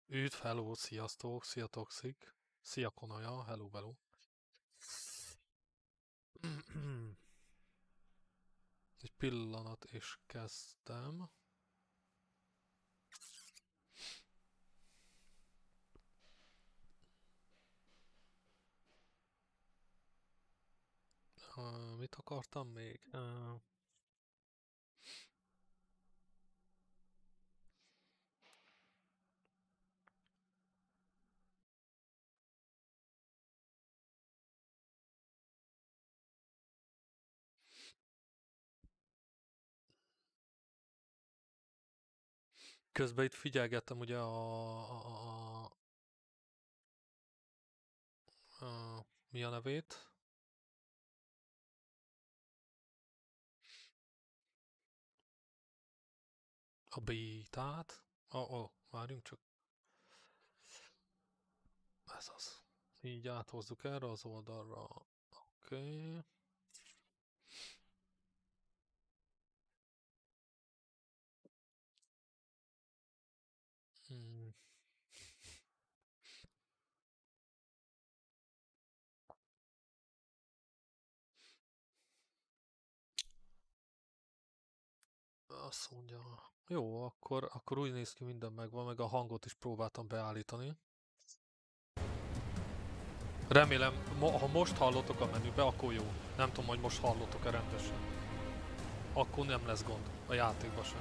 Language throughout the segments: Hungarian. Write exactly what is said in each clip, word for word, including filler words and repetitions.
Üdv, hello, sziasztok, szia Toxic, szia Konaja, hello, hello. Egy pillanat és kezdtem. Uh, mit akartam még? Uh, közben itt figyelgettem ugye a, a, a, a, a mi a nevét? A bétát. Ó, oh, oh, várjunk csak. Ez az. Így áthozzuk erre az oldalra. Oké. Okay. Hmm. Azt mondja... Jó, akkor, akkor úgy néz ki, minden megvan, meg a hangot is próbáltam beállítani. Remélem, mo ha most hallottok a menübe, akkor jó. Nem tudom, hogy most hallottok-e rendesen. Akkor nem lesz gond a játékban sem.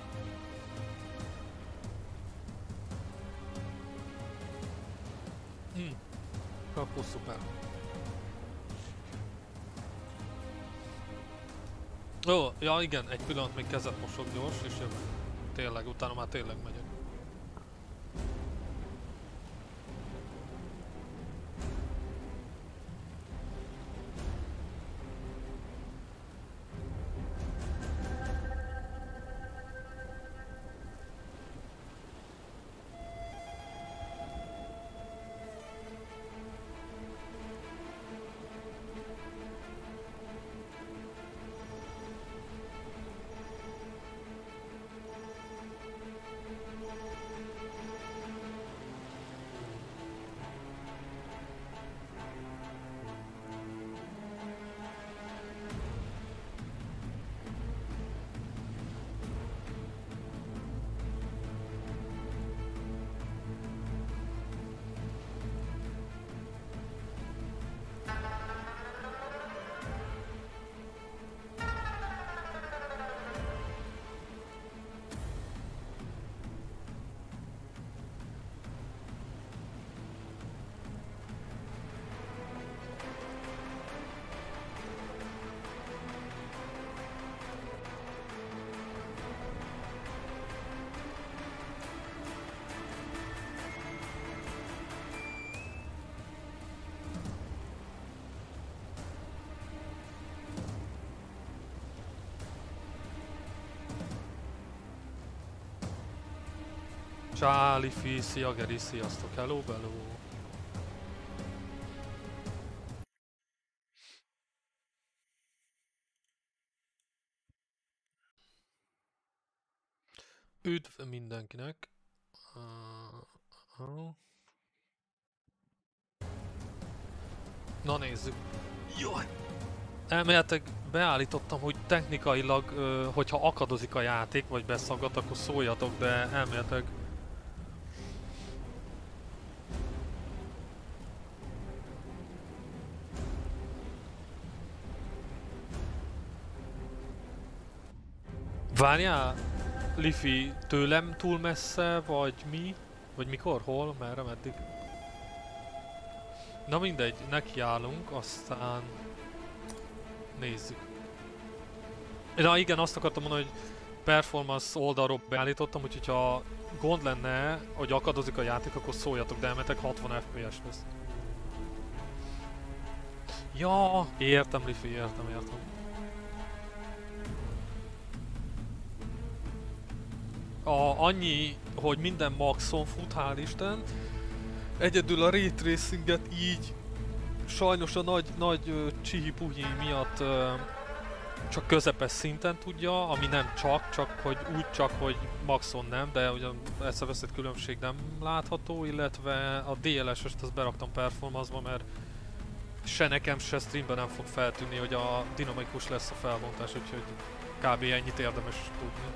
Hm. Akkor szuper. Ó, ja igen, egy pillanat még kezet mosok gyors, és jövök. Tényleg, utána már tényleg megyek. Csá, Lifi, szia Geri, sziasztok, hello, hello. Üdv mindenkinek. Uh, uh. Na nézzük. Jaj! Elméletek beállítottam, hogy technikailag, uh, hogyha akadozik a játék, vagy beszaggat, akkor szóljatok, de elméletek... Várjál, Lifi, tőlem túl messze, vagy mi? Vagy mikor, hol, merre, meddig? Na mindegy, nekiállunk, aztán... Nézzük. Na igen, azt akartam mondani, hogy performance oldalról beállítottam, úgyhogy ha gond lenne, hogy akadozik a játék, akkor szóljatok, de elmetek hatvan ef pé es lesz. Ja, értem Lifi, értem, értem. A, annyi, hogy minden maxon fut, hál' Isten. Egyedül a Ray Tracinget így sajnos a nagy, nagy uh, csihi-puhi miatt uh, csak közepes szinten tudja, ami nem csak, csak hogy úgy csak, hogy maxon nem, de ugyan ezt a veszett különbség nem látható, illetve a dé el es-est azt beraktam performance-ba, mert se nekem, se streamben nem fog feltűnni, hogy a dinamikus lesz a felbontás, úgyhogy kb. Ennyit érdemes tudni.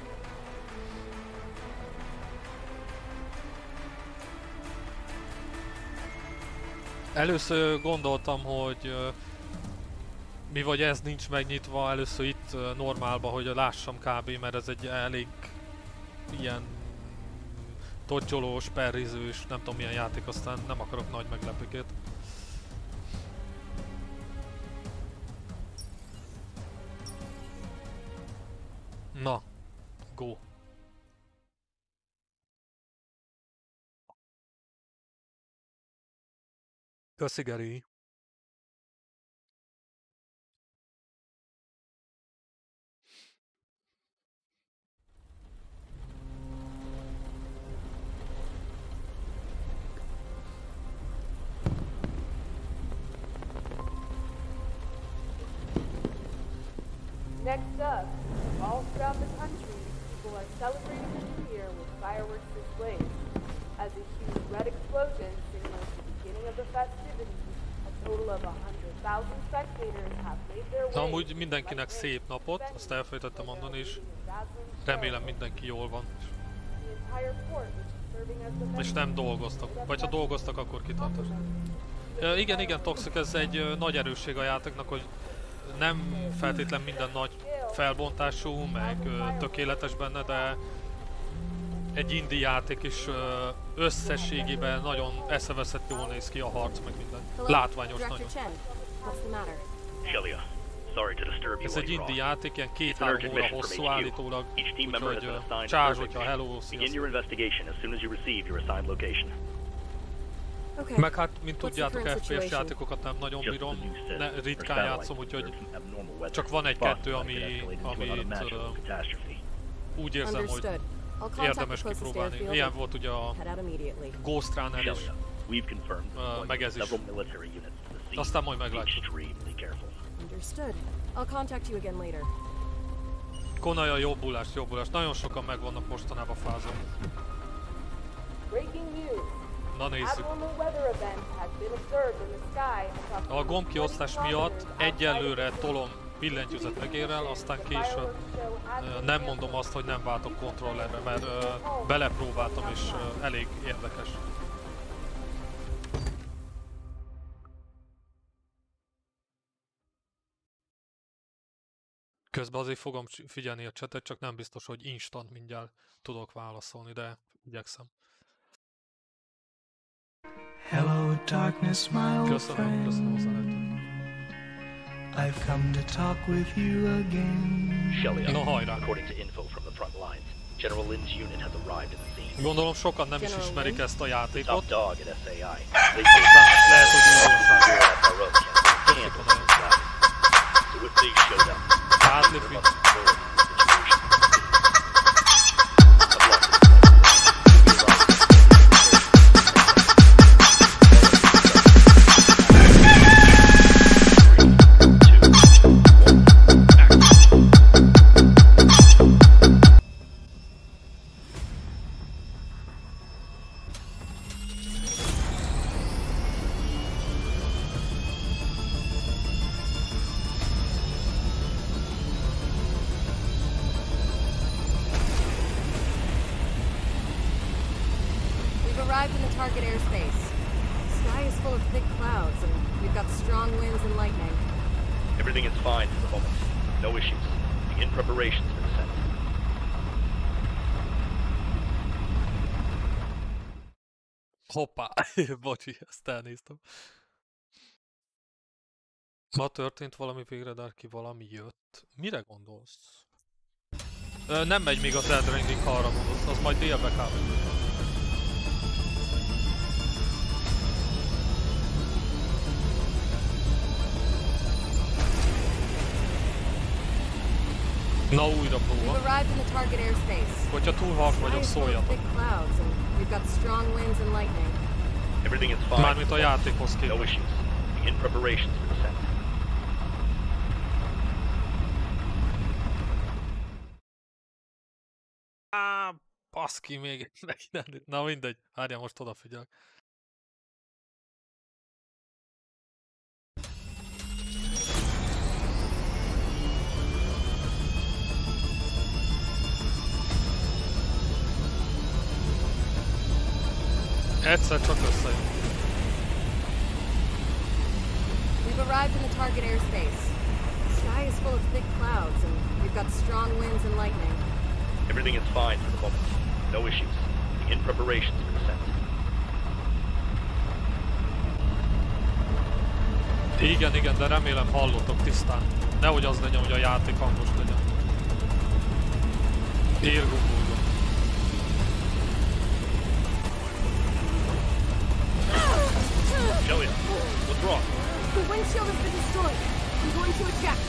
Először gondoltam, hogy mi vagy ez nincs megnyitva, először itt normálba, hogy lássam kb, mert ez egy elég ilyen dodgyolós, perrizős, nem tudom milyen játék, aztán nem akarok nagy meglepőket. Na, go! Köszi, Geri! Next up, all throughout the country, people are celebrating the new year with fireworks displays. As a huge red explosion signals the beginning of the festivities, a total of one hundred thousand spectators have made their way. Na, amúgy mindenkinek szép napot, azt elfelejtettem mondani is. Remélem mindenki jól van. És nem dolgoztak, vagy ha dolgoztak, akkor kitartás. Ja, igen, igen, Toxic, ez egy nagy erősség a játéknak, hogy nem feltétlen minden nagy felbontású, meg tökéletes benne, de egy indie játék is összességében nagyon eszeveszett, jól néz ki a harc, meg minden. Látványos nagyon. Ez egy indie játék, ilyen két-három óra hosszú állítólag, úgyhogy csázs, hogyha hello, sziasztok. Meg hát, mint tudjátok, ef pé es játékokat nem nagyon bírom, ne, ritkán játszom, úgyhogy csak van egy-kettő, ami, amit uh, úgy érzem, hogy érdemes kipróbálni. Ilyen volt ugye a Ghost Runner is, uh, meg ez is. Aztán majd meglátjuk. Konaja, jobbulást, jobbulást. Nagyon sokan megvannak mostanában fázon. Na nézzük. A gombkiosztás miatt egyelőre tolom billentyűzet megérrel, aztán később nem mondom azt, hogy nem váltok kontrollerre, mert belepróbáltam és elég érdekes. Közben azért fogom figyelni a chatet, csak nem biztos, hogy instant mindjárt tudok válaszolni, de igyekszem. Hello darkness, my old Köszönöm, köszönöm az előtt. I've come to talk with you again. Shelly, no, hajrá. According to info from the front lines, General Lin's unit has arrived in the scene. Gondolom sokan nem is ismerik ezt a játékot. Top dog at es á i. Aztán lehet, hogy újdonság. So if they showed up, Átlépni. arrived in the target airspace. The sky is full of thick clouds, and we've got strong winds and lightning. Everything is fine for the moment. No issues. Begin preparations for descent. Hoppá, bocsi, ezt elnéztem. Ma történt valami végre, de ki valami jött. Mire gondolsz? Ö, nem megy még az Elden Ring, ha arra gondolsz, az majd délbe kb. Na, újra próba. Hogyha túl halk vagyok, szóljatok. Mármint a játékhoz képest. No issues. Begin preparations for descent. Á, baszki, még egy. Na mindegy, várjál, most odafigyelek. Egyszer csak összejön. We've arrived in the target airspace. The sky is full of thick clouds, and we've got strong winds and lightning. Everything is fine for the moment. No issues. Begin preparations for descent. Igen, igen, de remélem hallottok tisztán. Nehogy az legyen, hogy a játék hangos legyen. Érgumulva. Shelia, what's wrong? The windshield has been destroyed. I'm going to eject.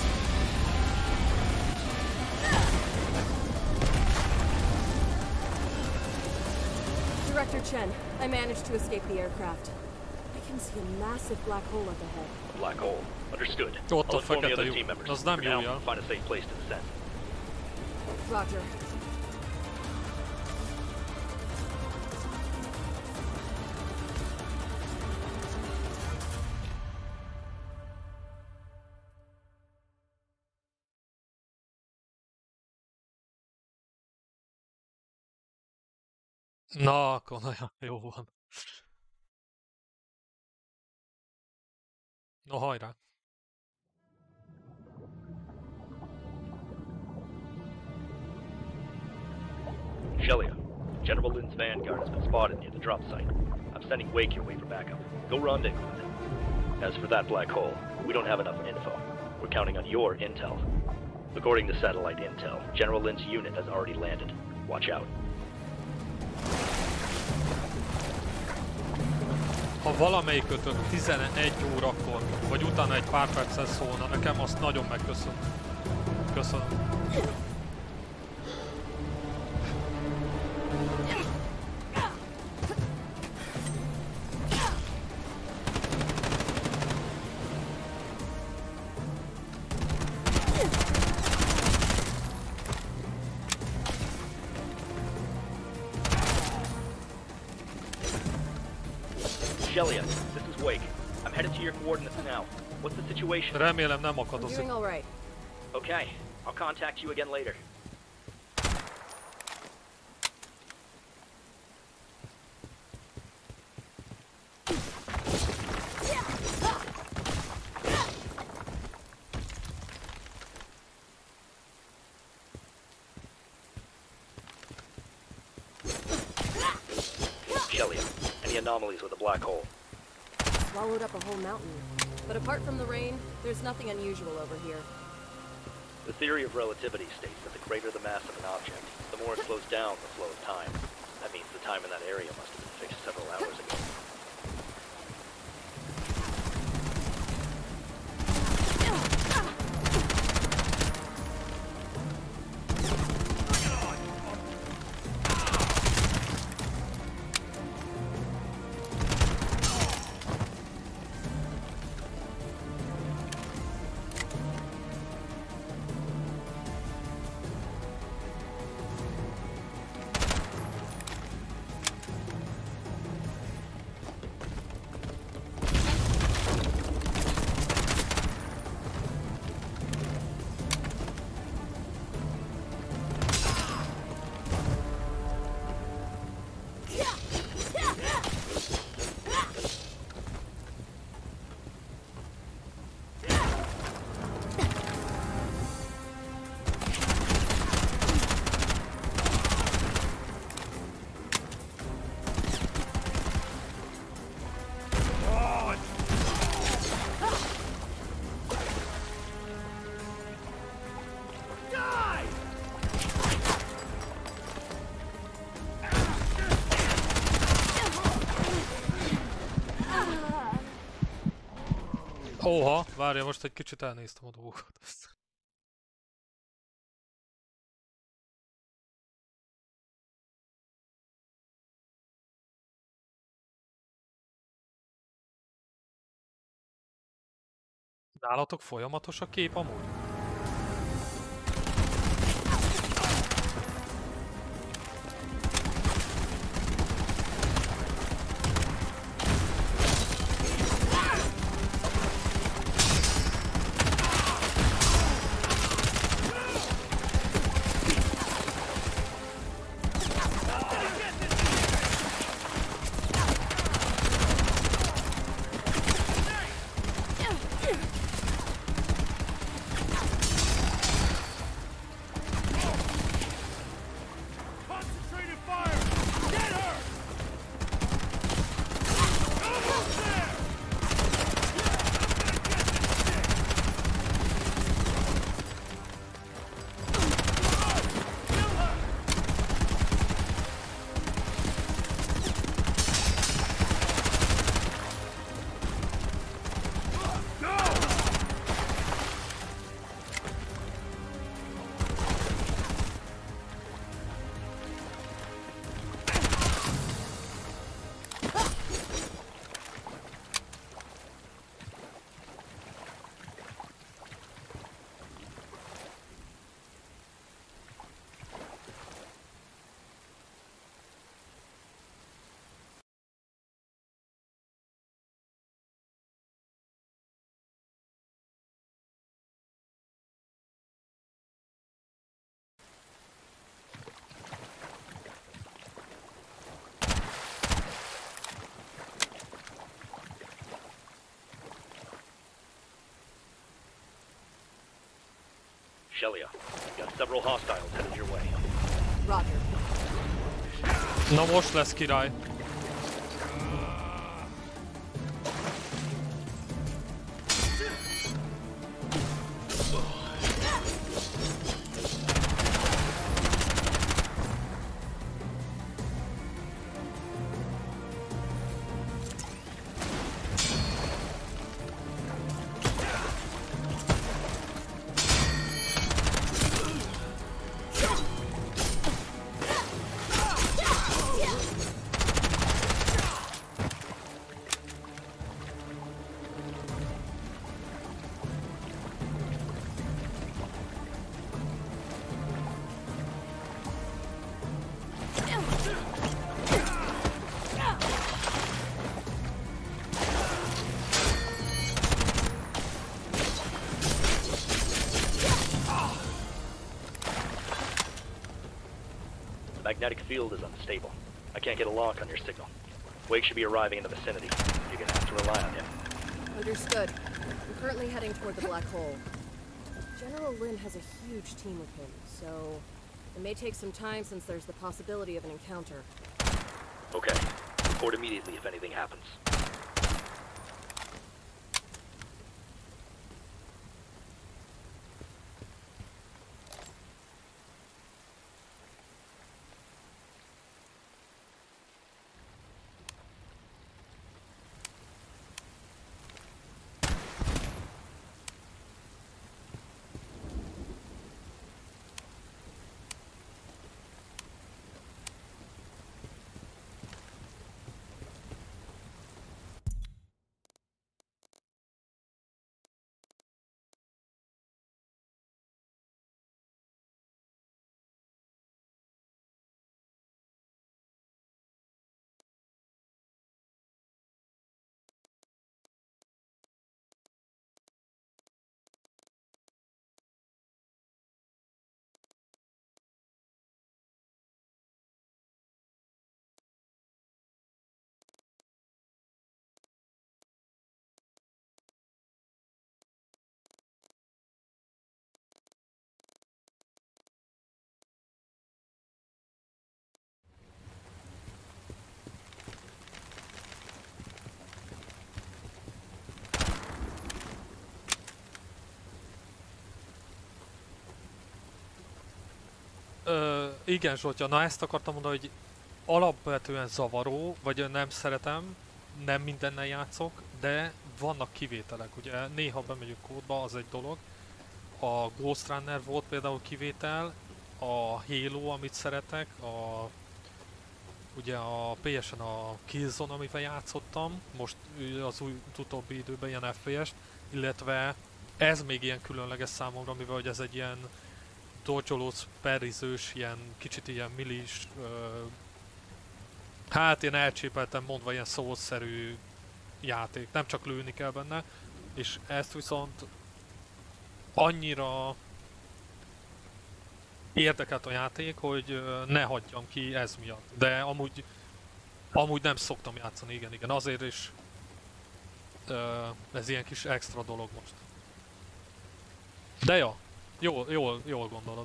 Director Chen, I managed to escape the aircraft. I can see a massive black hole up ahead. A black hole. Understood. What the I'll inform fuck the are other you- team members. Does that For mean now, we are? find a safe place to descend. Roger. Na, akkor nagyon jó van. No, hajrá. Shelia, General Lin's vanguard has been spotted near the drop site. I'm sending Wake your way for backup. Go rendezvous with him. As for that black hole, we don't have enough info. We're counting on your intel. According to satellite intel, General Lin's unit has already landed. Watch out. Ha valamelyikötök tizenegy órakor, vagy utána egy pár perccel szólna, nekem azt nagyon megköszönöm. Köszönöm. Shelia, this is Wake. I'm headed to your coordinates now. What's the situation? Remélem nem I'm akadozik. doing all right. Okay, I'll contact you again later. Shelia, any anomalies with the black hole? Swallowed up a whole mountain. But apart from the rain, there's nothing unusual over here. The theory of relativity states that the greater the mass of an object, the more it slows down the flow of time. That means the time in that area must have been fixed several hours ago. Óha, várja, most egy kicsit elnéztem a dolgokat. Nálatok folyamatos a kép amúgy? Shelia, we've got several hostiles headed your way. Roger. Na most lesz király. The magnetic field is unstable. I can't get a lock on your signal. Wake should be arriving in the vicinity. You're gonna have to rely on him. Understood. I'm currently heading toward the black hole. General Lin has a huge team with him, so it may take some time since there's the possibility of an encounter. Okay. Report immediately if anything happens. Ö, igen, Zsoltya, na ezt akartam mondani, hogy alapvetően zavaró, vagy nem szeretem, nem mindennel játszok, de vannak kivételek. Ugye néha bemegyünk kódba, az egy dolog. A Ghost Runner volt például kivétel, a Halo, amit szeretek, a, ugye a pé esen a Killzone, amivel játszottam, most az új utóbbi időben ilyen ef pé es, illetve ez még ilyen különleges számomra, mivel hogy ez egy ilyen dodge-olós, perizős, ilyen kicsit ilyen millis, ö, hát ilyen elcsépeltem mondva ilyen szószerű játék, nem csak lőni kell benne, és ezt viszont annyira érdekelt a játék, hogy ne hagyjam ki ez miatt, de amúgy, amúgy nem szoktam játszani, igen, igen, azért is ö, ez ilyen kis extra dolog most. De ja, jól, jól, jól gondolod.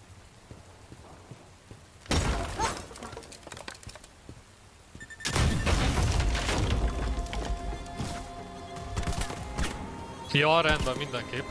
Ja, rendben, mindenképp.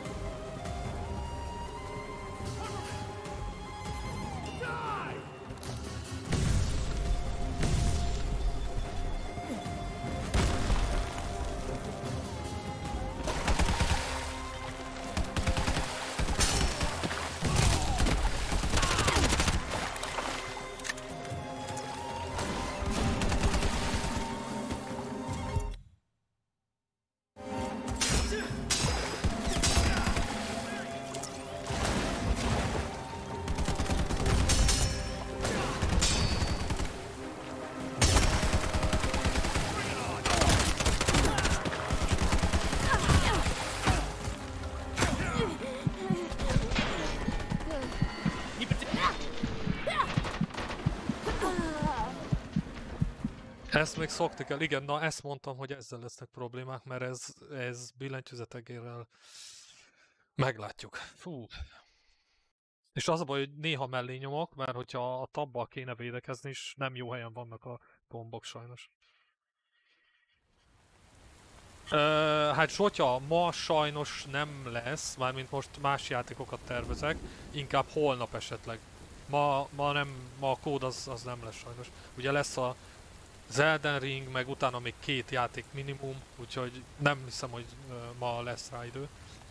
Ezt még szokni kell, igen, na ezt mondtam, hogy ezzel lesznek problémák, mert ez, ez billentyűzetegérrel meglátjuk. Fú. És az a baj, hogy néha mellé nyomok, mert hogyha a tabbal kéne védekezni, és nem jó helyen vannak a gombok sajnos. Ö, hát Zsotya, ma sajnos nem lesz, mármint most más játékokat tervezek, inkább holnap esetleg. Ma, ma, nem, ma a kód az, az nem lesz sajnos. Ugye lesz a az Elden Ring, meg utána még két játék minimum, úgyhogy nem hiszem, hogy ö, ma lesz rá idő.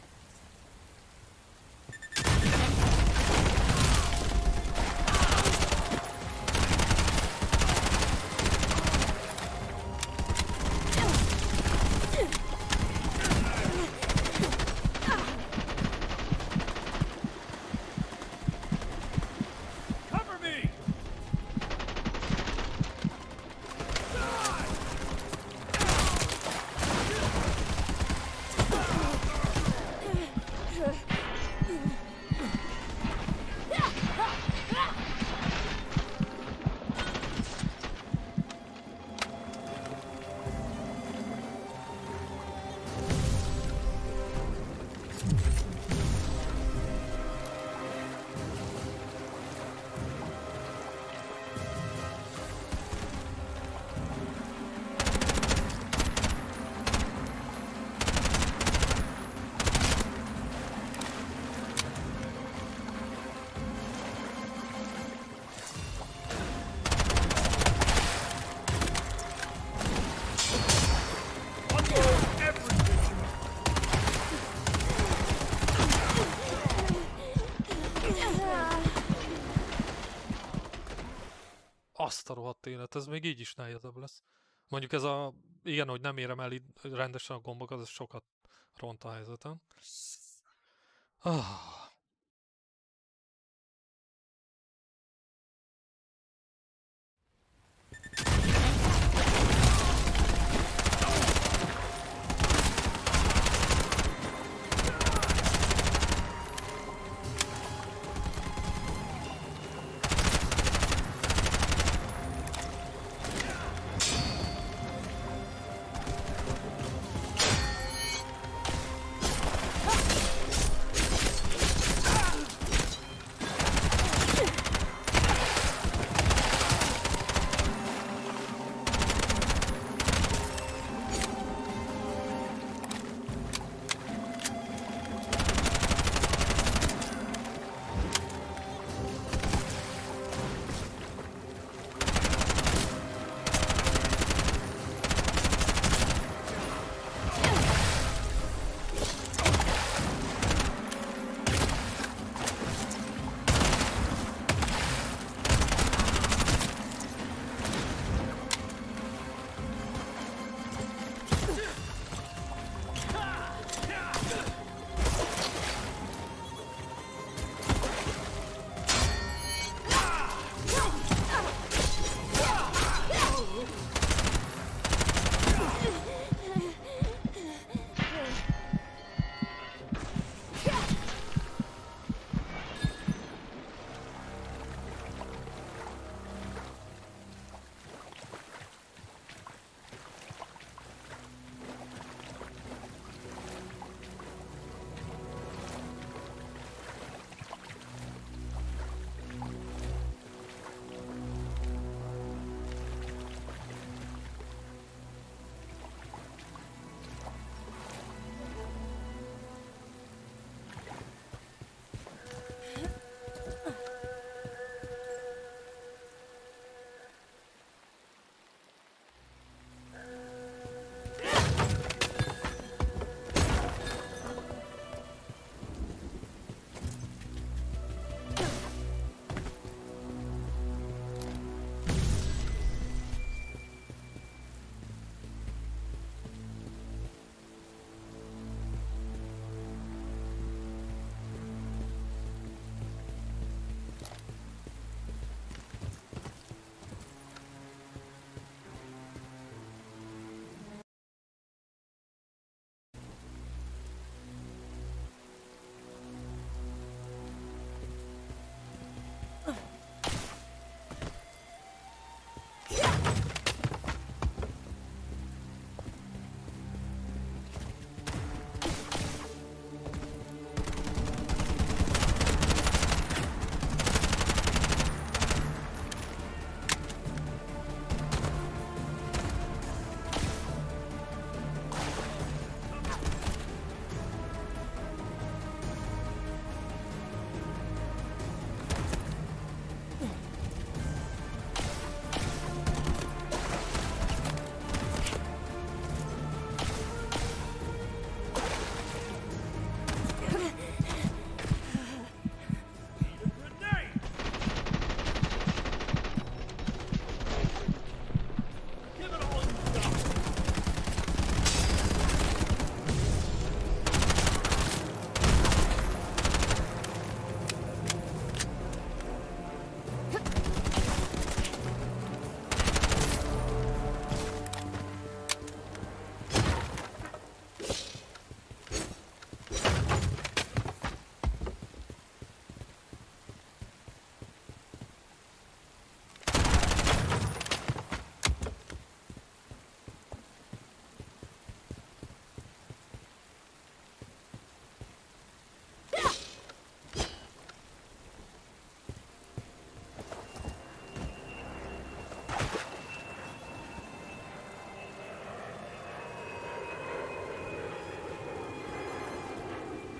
Azt a rohadt élet, ez még így is nehezebb lesz. Mondjuk ez a... igen, hogy nem érem el rendesen a gombokat, ez sokat ront a helyzeten. Ah.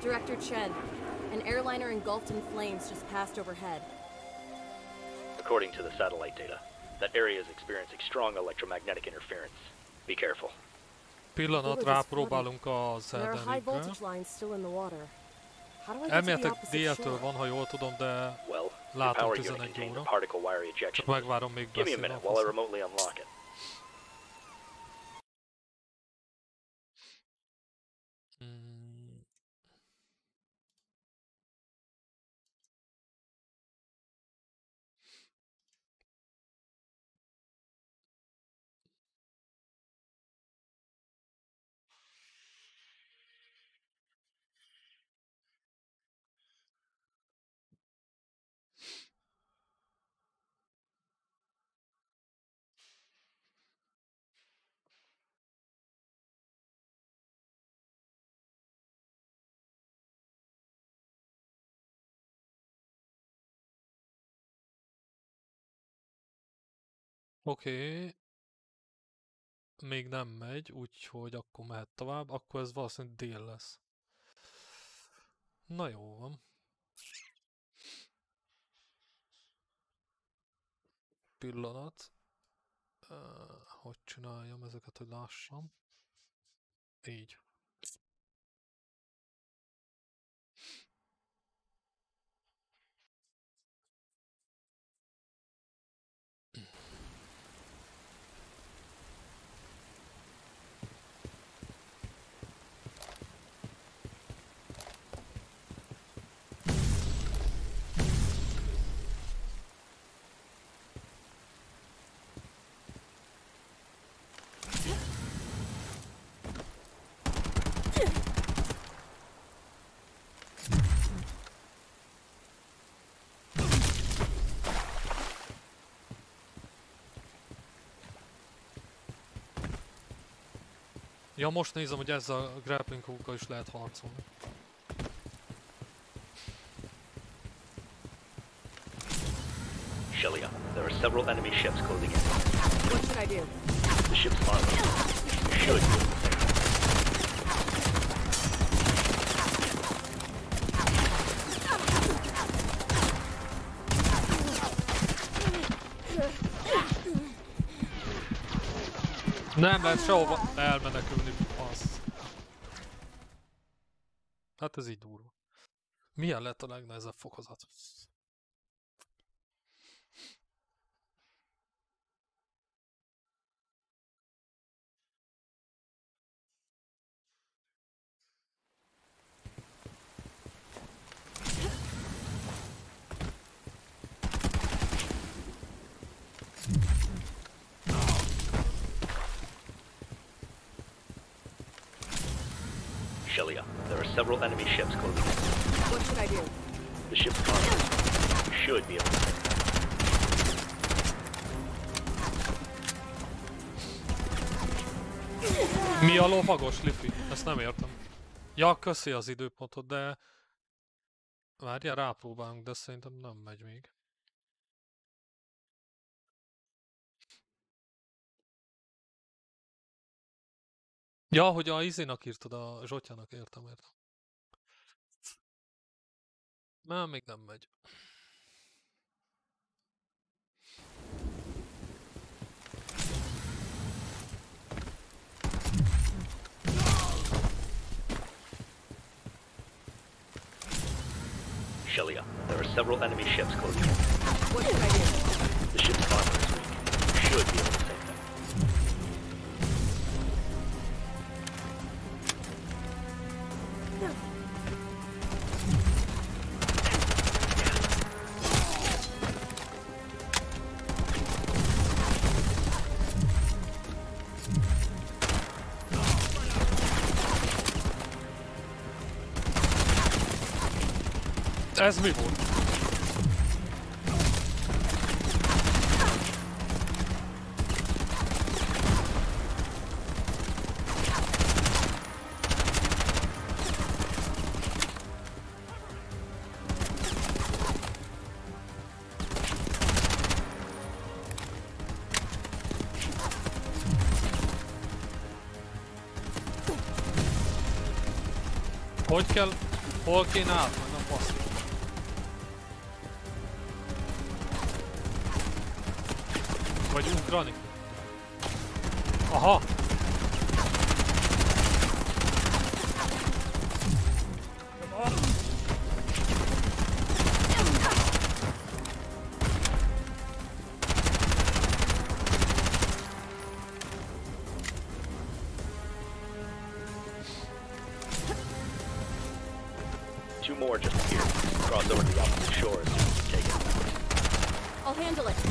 Director Chen, an airliner engulfed in flames just passed overhead. According to the satellite data, that area is experiencing strong electromagnetic interference. Be careful. Pillanat, rápróbálunk az There are high Eldenikre. voltage lines still in the water. How do I get to the Elméletek opposite déltől shore? van, ha jól tudom, de Well, your látom power unit tizenegy contains a óra. particle wire Csak ejection. megvárom, még Give me a beszél minute a while I fasz. remotely unlock it. Mm. Oké. Okay. Még nem megy, úgyhogy akkor mehet tovább. Akkor ez valószínűleg dél lesz. Na jó van. Pillanat. Uh, hogy csináljam ezeket, hogy lássam. Így. Ja, most nézem, hogy ezzel a grappling hookkal is lehet harcolni. Shelia, there are several enemy ships closing in. What should I do? The ship's armor should be able to save them. Nem lehet sehova elmenekülni, az. Hát ez így durva. Milyen lett a legnehezebb fokozat? Shelia, there are several enemy ships closing in. What should I do? The ship's armor should be able to save them. Mi a lovagos, Lifi? Ezt nem értem. Ja, köszi az időpontot, de... Várjál, rápróbálunk, de szerintem nem megy még. Ja, hogy a izénak írtad, a Zsotyának, értem, értem. Már még nem megy. Shelia, there are several enemy ships closing in. What should I do? The ship's armor is weak. Should be able to save them. Ez mi volt? Hogy kell? Hol kéne át? Majd nem basz. Vagy ugrani? Aha! Two more just appeared. Cross over to the opposite shore as soon as you take it. I'll handle it.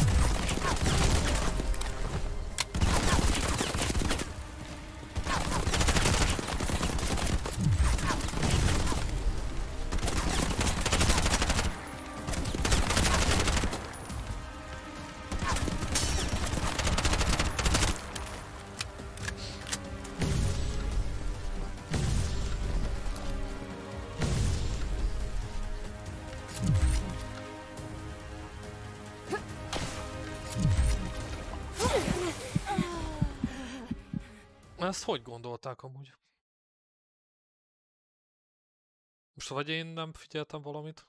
Ezt hogy gondolták amúgy? Most vagy én nem figyeltem valamit?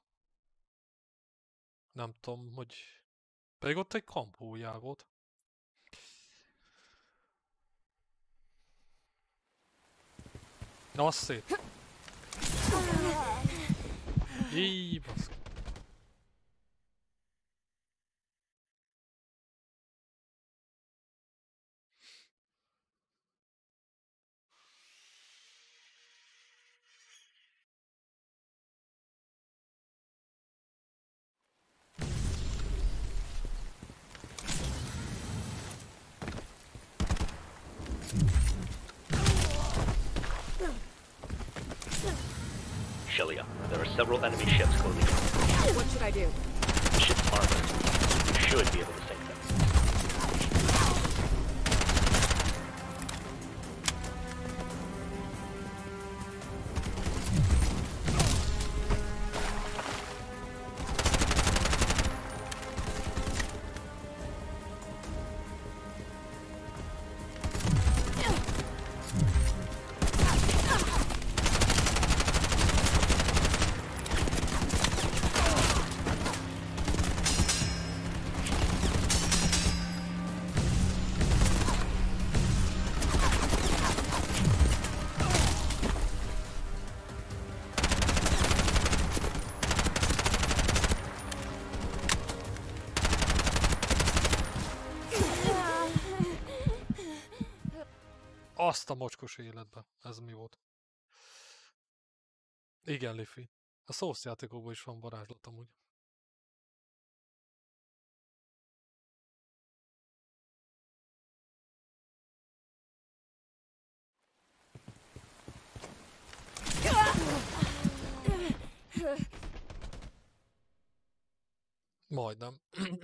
Nem tudom, hogy... Pedig ott egy kampójá volt. Na, az szép. Íj, baszki. Shelia, there are several enemy ships closing in. What should I do? The ship's armored. You should be able to sink them. Azt a mocskos életbe. Ez mi volt? Igen, Liffy. A Souls játékokban is van varázslat amúgy. Majdnem.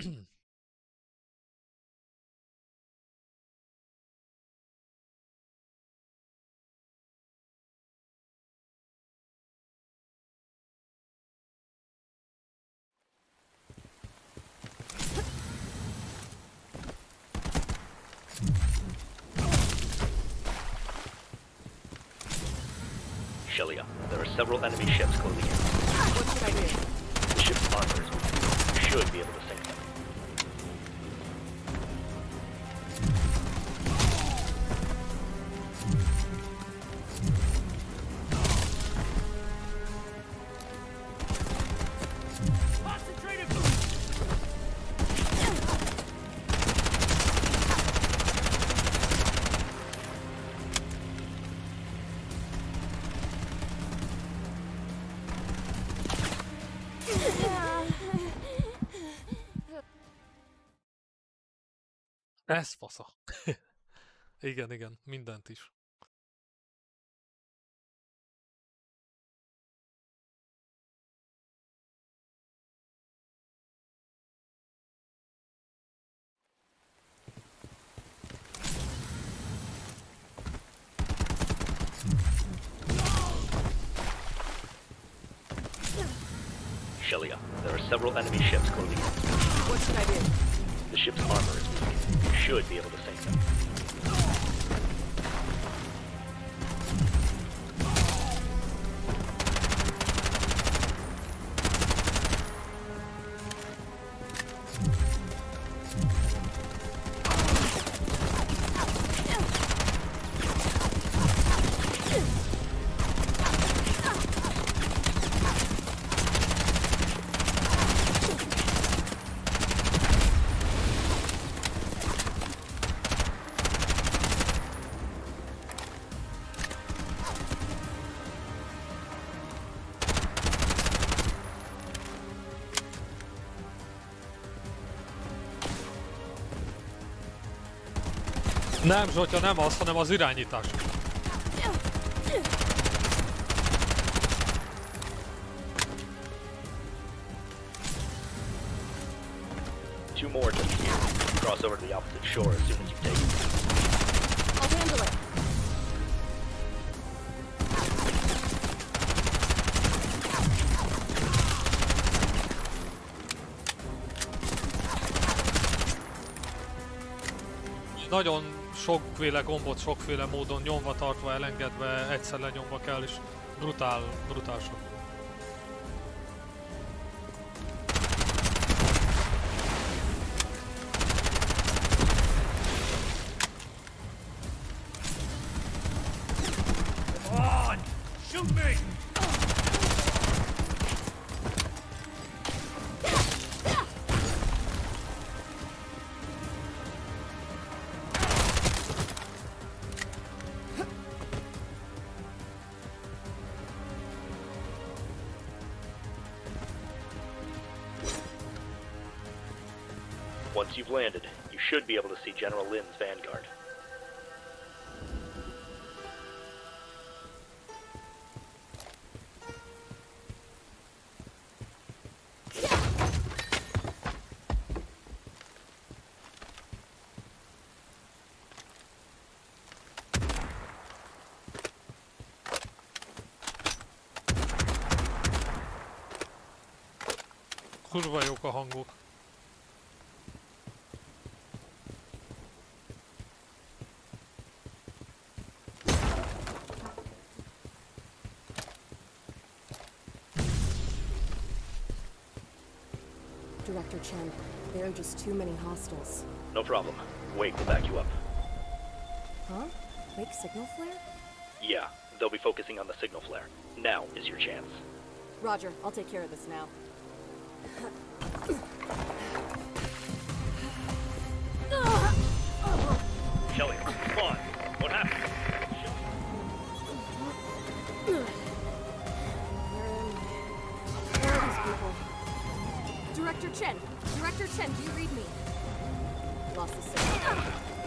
Shelia, there are several enemy ships closing in. What should I do? The ship's armor is weak. You should be able to sink them. Ez fasza. Igen, igen, mindent is. Shelia, there are several enemy ships closing in. What should I do? The ship's armor is weak. You should be able to sink them. Nem, Zsotya, nem az, hanem az irányítás. Two more just here. Cross over to the opposite shore as soon as you take it. I'll handle it. Nagyon sokféle gombot sokféle módon nyomva tartva, elengedve, egyszer lenyomva kell, és brutál, brutál sok. Come on! Shoot me! Once you've landed, you should be able to see General Lin's vanguard. Kurva jók a hangok. Director Chen, there are just too many hostiles. No problem. Wake will back you up. Huh? Make signal flare? Yeah, they'll be focusing on the signal flare. Now is your chance. Roger, I'll take care of this now. Shelley, spawn. What happened? Where are these people? Director Chen! Director Chen, do you read me? Lost the signal.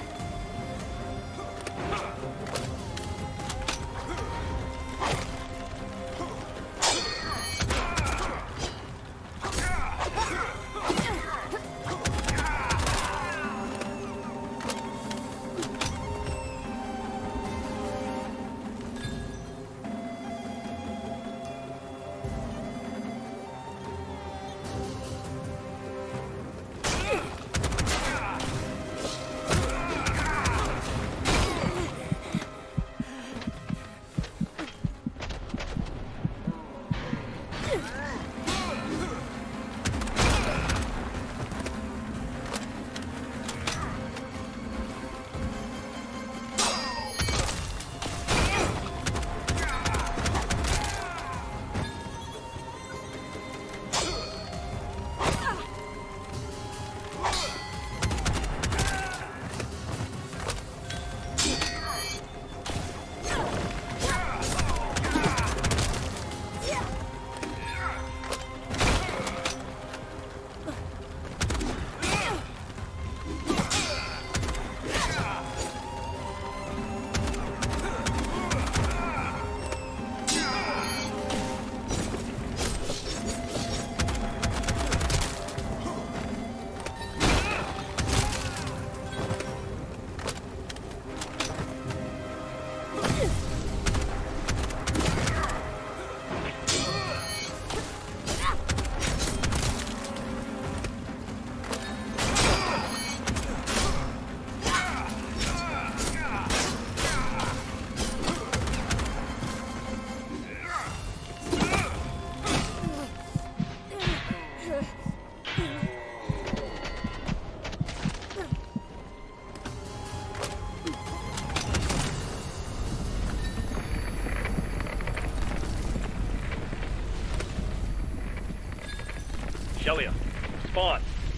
Shelia, spawn.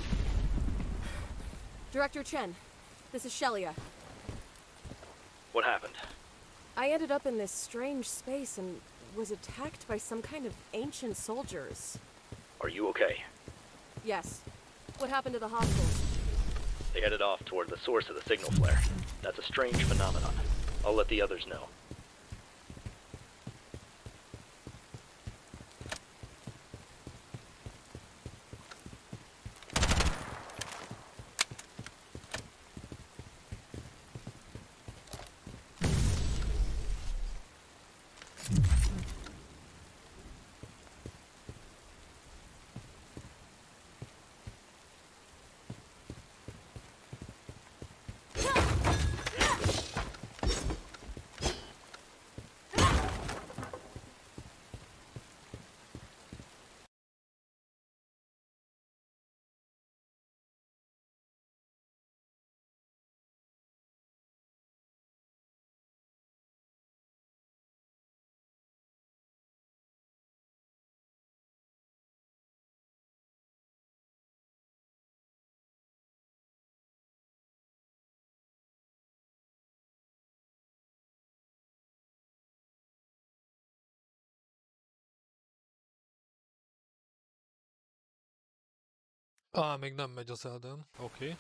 Director Chen, this is Shelia. What happened? I ended up in this strange space and was attacked by some kind of ancient soldiers. Are you okay? Yes. What happened to the hostiles? They headed off toward the source of the signal flare. That's a strange phenomenon. I'll let the others know. Á, még nem megy az Elden. Oké. Okay.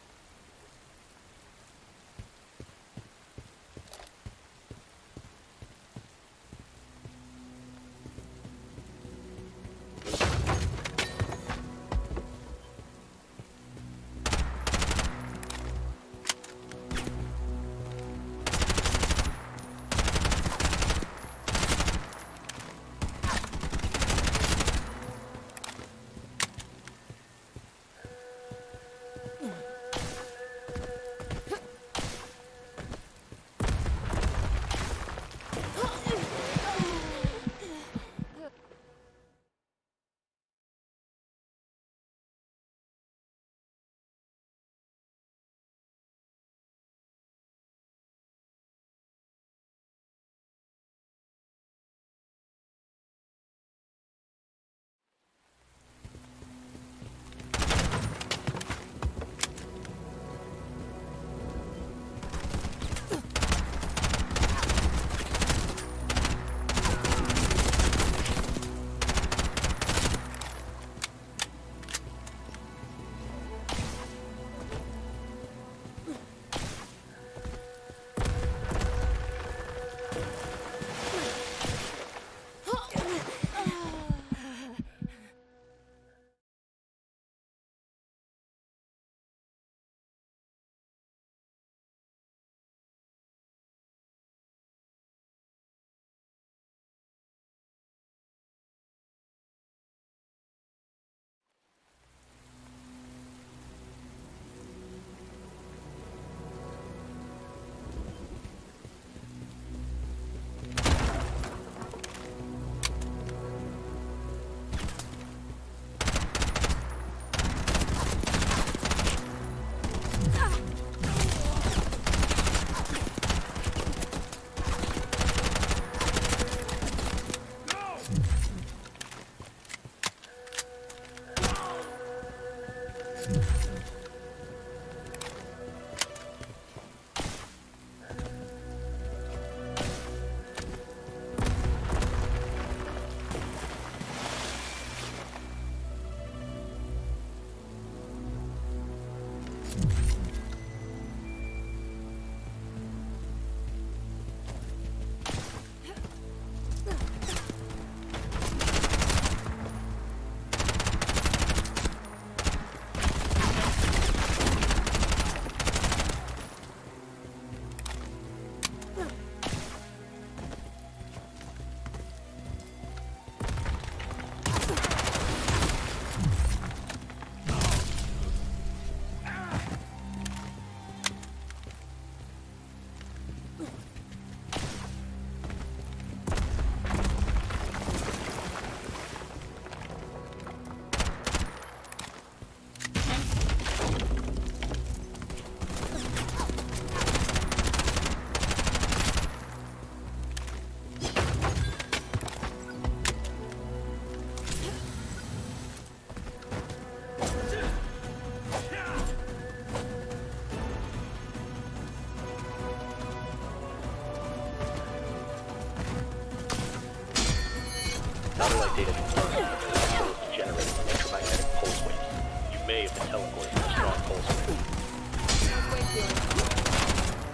Satellite data confirms the generating electromagnetic pulse waves. You may have been teleported to a strong pulse wave.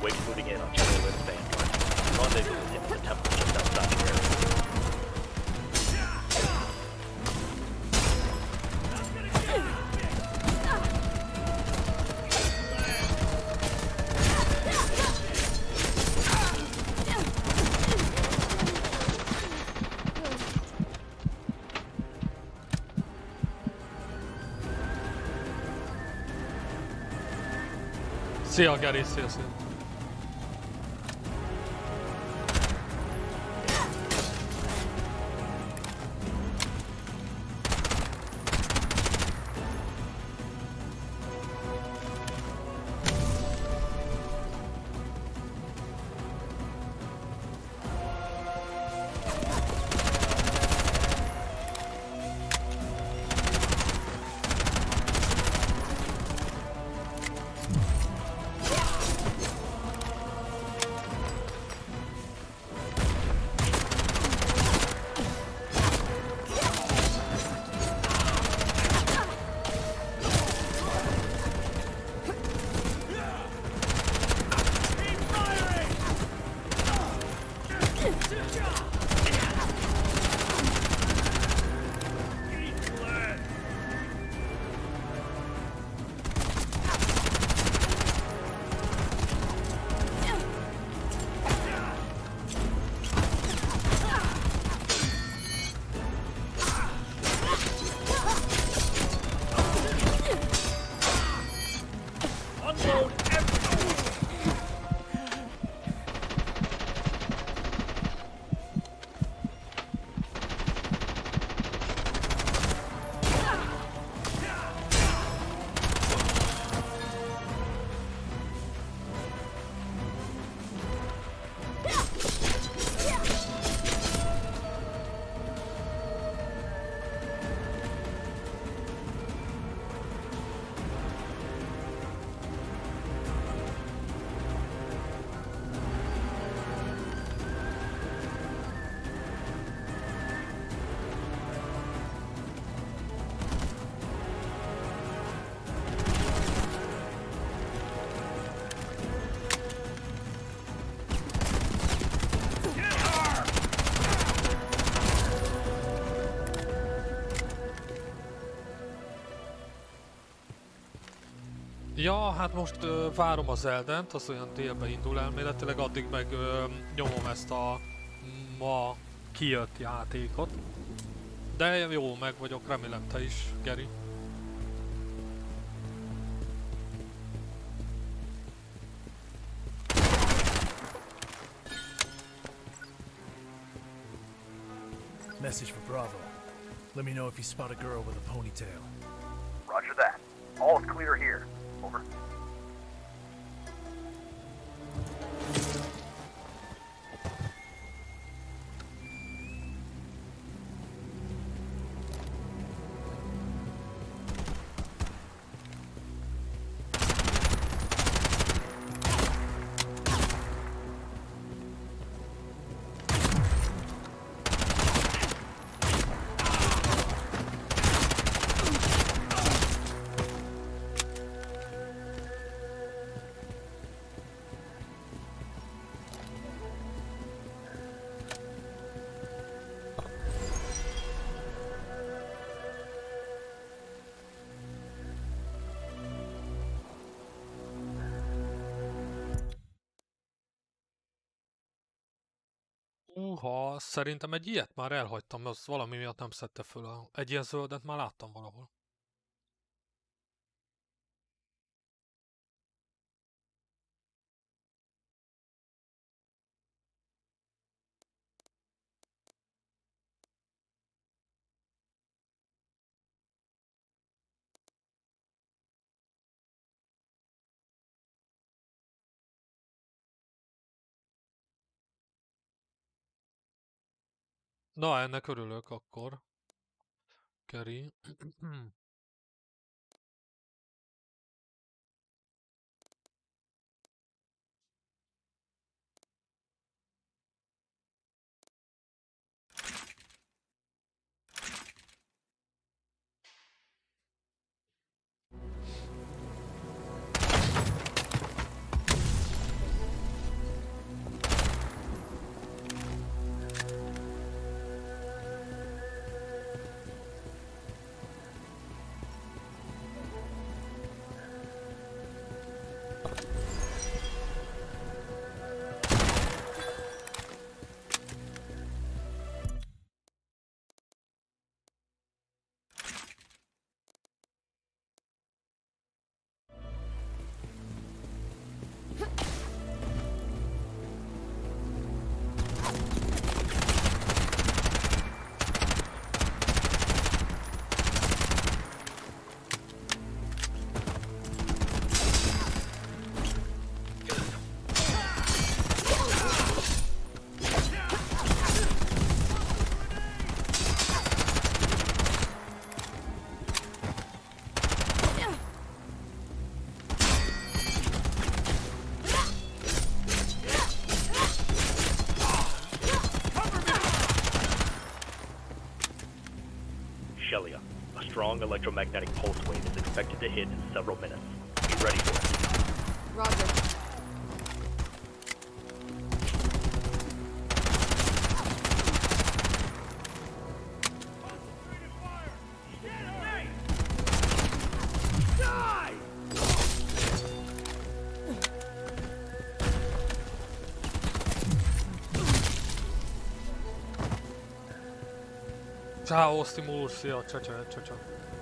Wake's moving in on General Lynn's vanguard. Rendezvous with him in the temple just outside your area. Szia, Geri, szia, szia. Ja, hát most ö, várom az Eldent, az olyan délbe indul elméletileg, addig meg ö, nyomom ezt a ma kijött játékot. De jó, meg vagyok, remélem te is, Geri. Message for Bravo. Let me know if you spot a girl with a ponytail. Roger that. All's clear here. Over. Uha, szerintem egy ilyet már elhagytam, az valami miatt nem szedte föl. A... Egy ilyen zöldet már láttam valahol. Na, ennek örülök akkor. Keri. strong electromagnetic pulse wave is expected to hit in several minutes. Be ready for it. Roger. Ciao Stimulus, szia, csacsa, csacsa.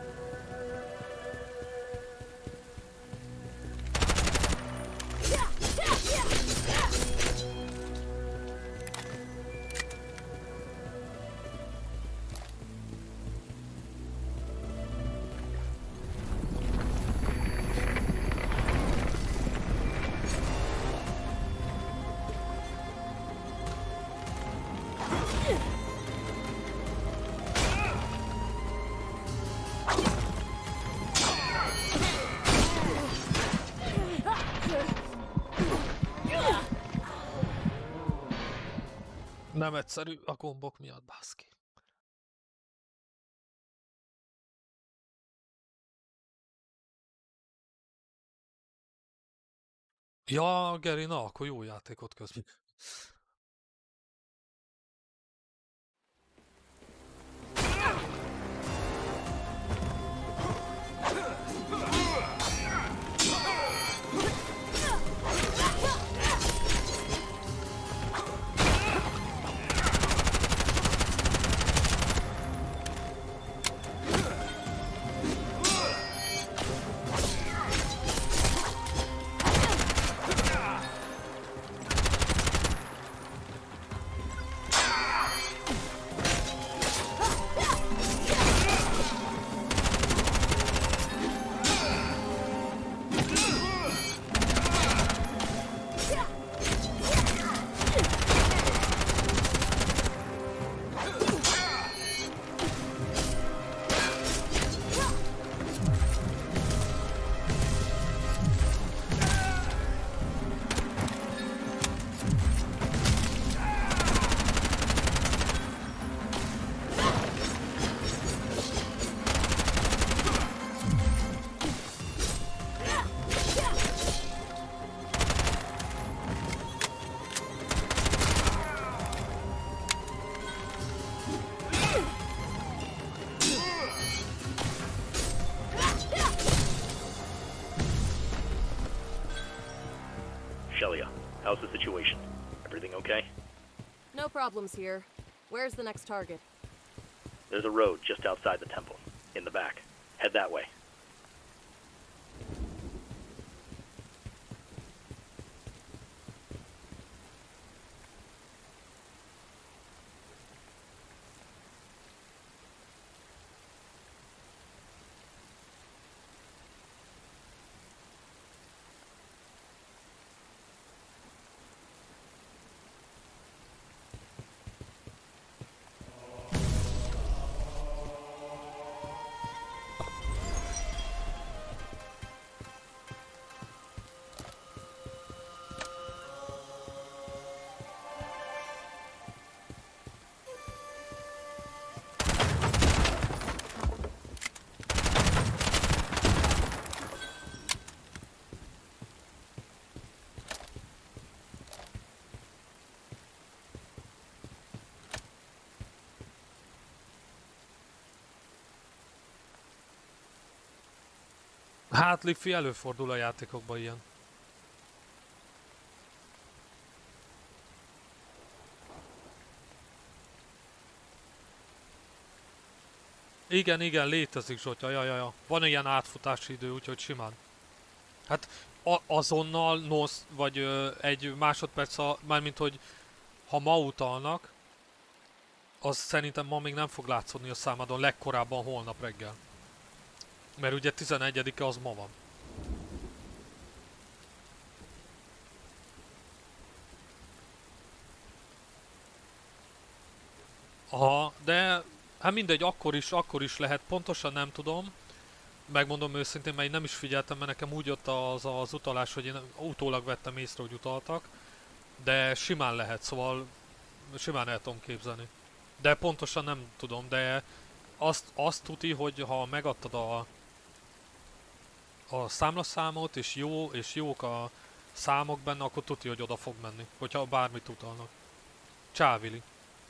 Nem egyszerű a gombok miatt, baszki. Ja, Geri, na, akkor jó játékot közben. Shelia, how's the situation? Everything okay? No problems here. Where's the next target? There's a road just outside the temple, in the back. Head that way. Hát, Liffi, előfordul a játékokban ilyen. Igen, igen, létezik, Zsotya, ja, ja, ja. Van ilyen átfutási idő, úgyhogy simán. Hát azonnal, nosz, vagy ö, egy másodperc, a, mármint hogy ha ma utalnak, az szerintem ma még nem fog látszódni a számadon, legkorábban holnap reggel. Mert ugye tizenegyedike az ma van. Aha, de hát mindegy, akkor is, akkor is lehet, pontosan nem tudom. Megmondom őszintén, mert én nem is figyeltem, mert nekem úgy jött az, az utalás, hogy én utólag vettem észre, hogy utaltak. De simán lehet, szóval simán el tudom képzelni. De pontosan nem tudom, de azt, azt tuti, hogy ha megadtad a, a számlaszámot, és jó, és jók a számok benne, akkor tuti, hogy oda fog menni, hogyha bármit utalnak. Csávili.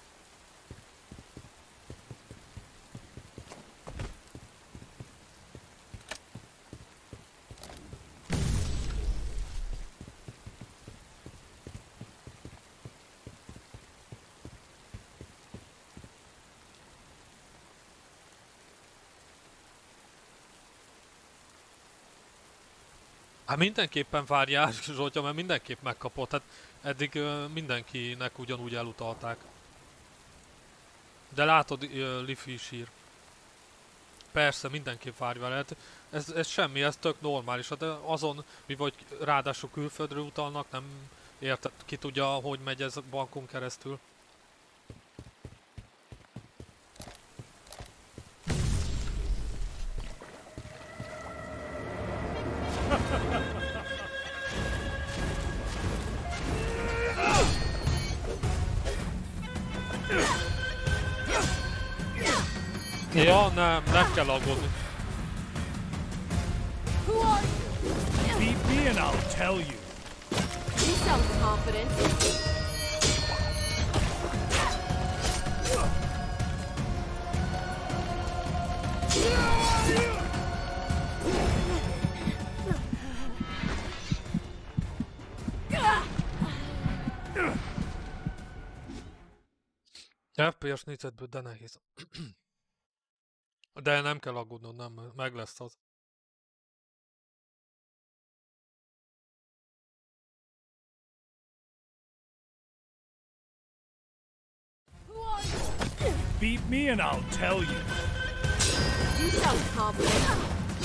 Hát mindenképpen várjál, Zsoltya, mert mindenképp megkapott. Hát eddig ö, mindenkinek ugyanúgy elutalták. De látod, ö, Lifi is ír. Persze, mindenképp várj vele. Hát ez, ez semmi, ez tök normális. De azon, mi vagy ráadásul külföldről utalnak, nem érted, ki tudja, hogy megy ez a bankon keresztül. Ja, nem, nem kell aggódni. Beat me and I'll tell you. You sound confident. ef pé es négyzetből, de nehéz. De nem kell aggódnod, nem, meg lesz az. Beat me and I'll tell you. You sound confident.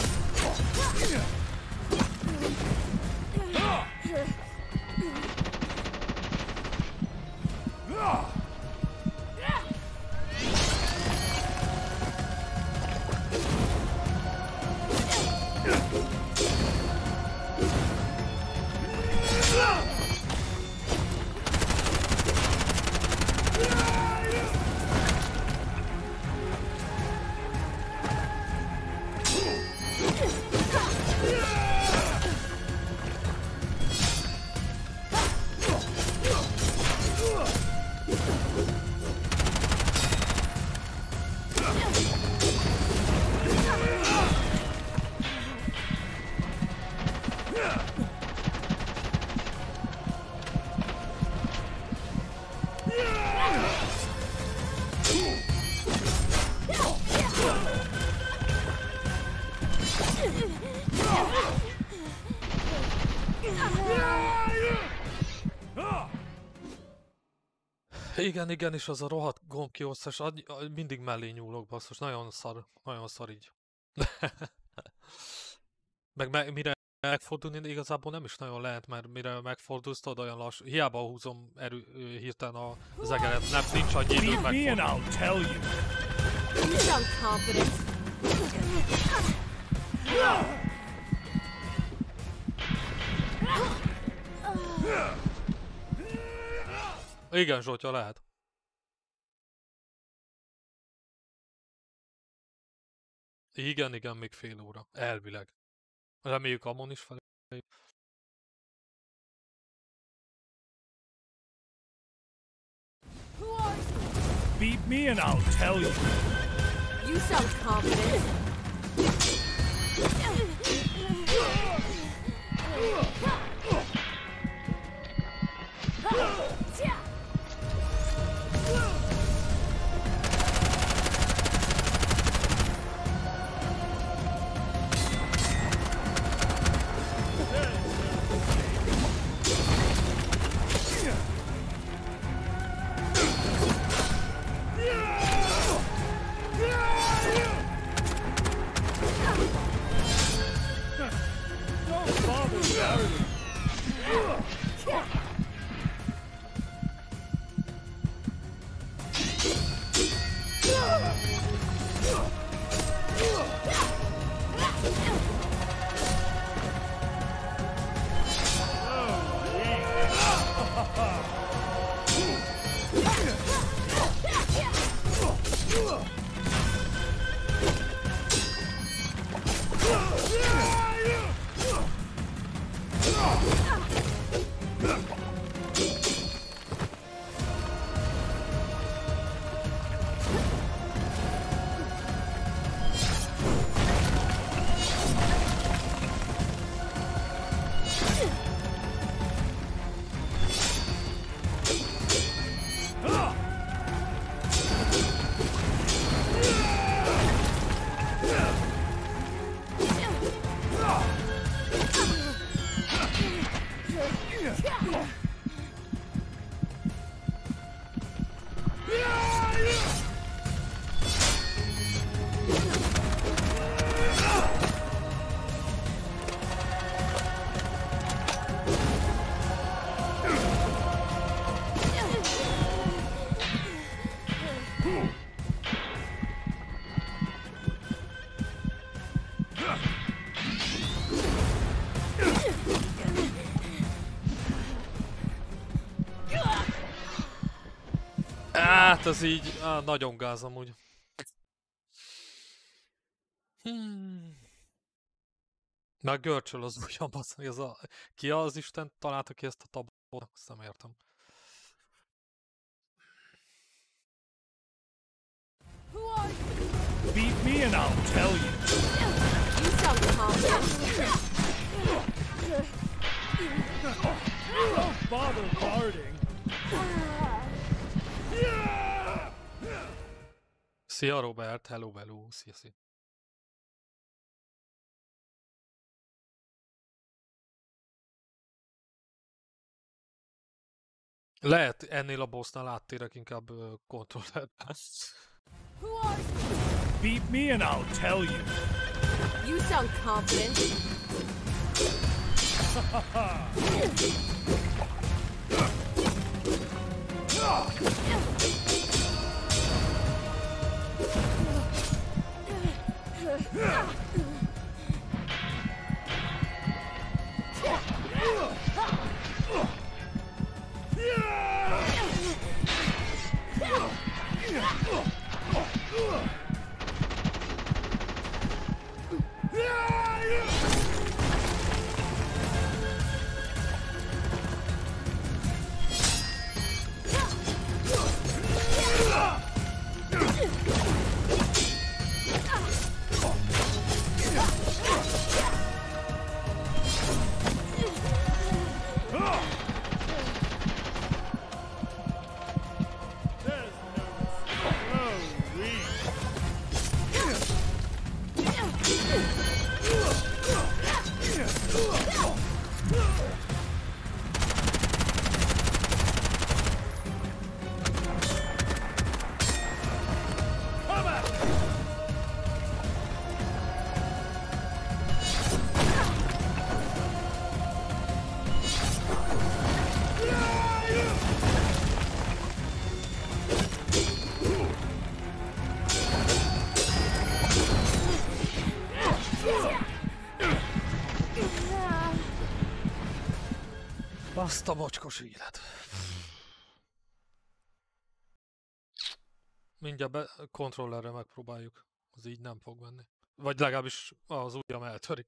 Igen, igen, és az a rohadt gombkiosztás, mindig mellé nyúlok, basszus, nagyon szar, nagyon szar így. Meg, meg mire megfordulni igazából nem is nagyon lehet, mert mire megfordulsz, tudod, olyan lassú, hiába húzom erő, hirtelen az egeret, nem, nincs annyi idő megfordulni. You sound confident. Igen, Zsoltya, lehet. Igen, igen, még fél óra. Elvileg. Reméljük Amon is felé. Beat me and I'll tell you. You sound confident. Hát ez így, á, nagyon gáz amúgy. Hmm. Meg görcsöl az ujjam, az, ez a... Ki az Isten találta ki ezt a tabot? Azt nem értem. Beat me and I'll tell you. You sound confident. Don't bother guarding. Szia Robert, hello hello, szia szia. Lehet ennél a bossnál áttérek inkább uh, kontrollerbe. Beat me and I'll tell you. You sound confident. Azt a mocskos élet. Mindjárt be kontrollerre megpróbáljuk. Az így nem fog menni. Vagy legalábbis az ujjam eltörik.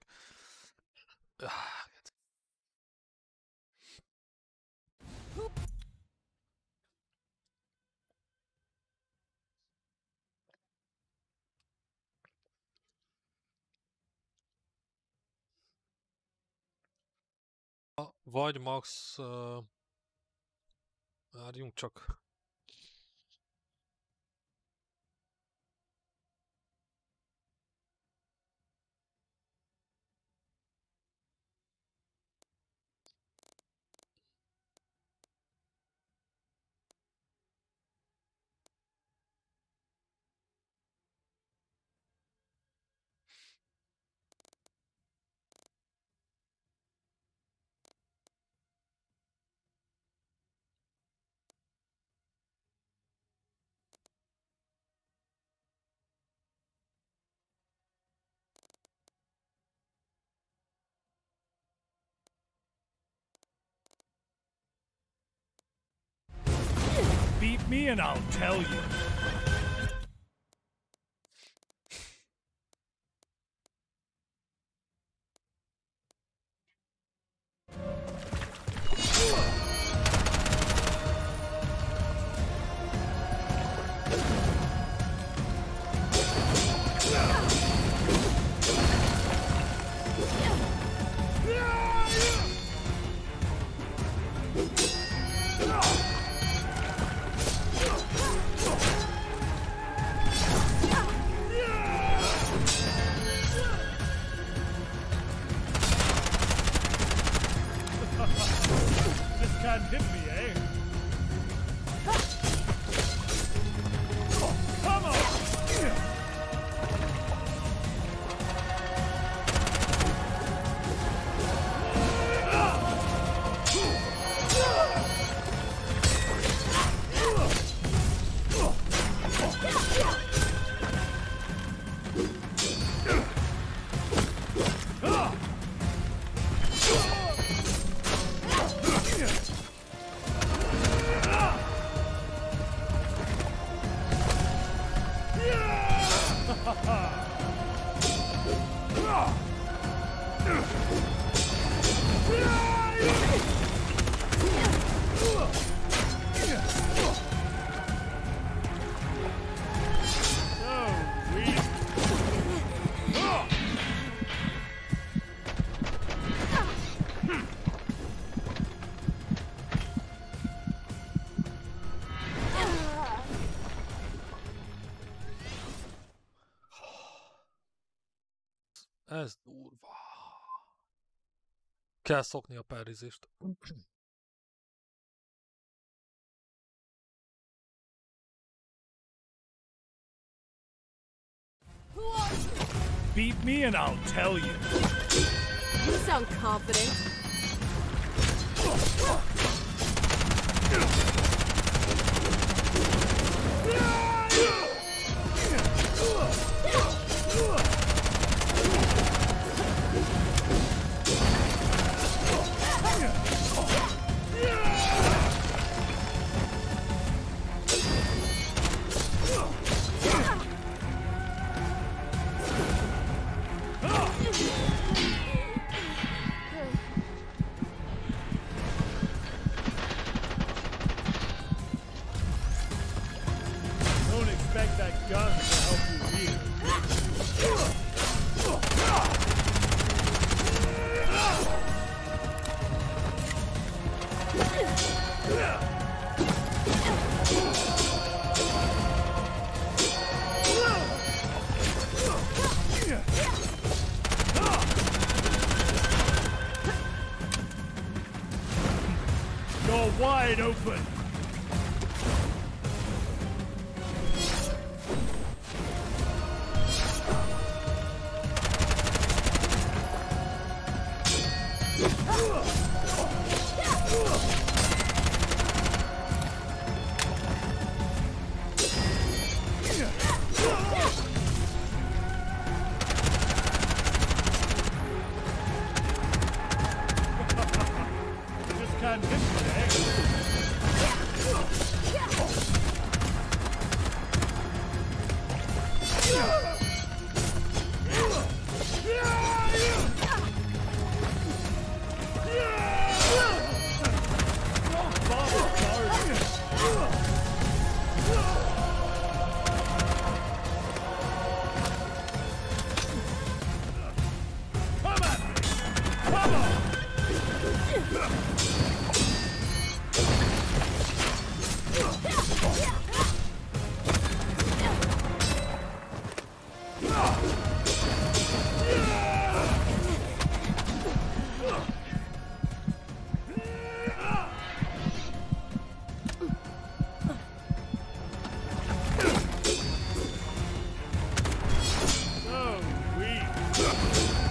Vagy max... Uh, várjunk csak. Beat me and I'll tell you. can't hit me, eh? Come on! Ez durva. Kell szokni a párizést. Beat me and I'll tell you. You sound confident. Don't expect that gun to help you here. You're wide open. Just can't hit me, eh? Come at me! Come on! So weak.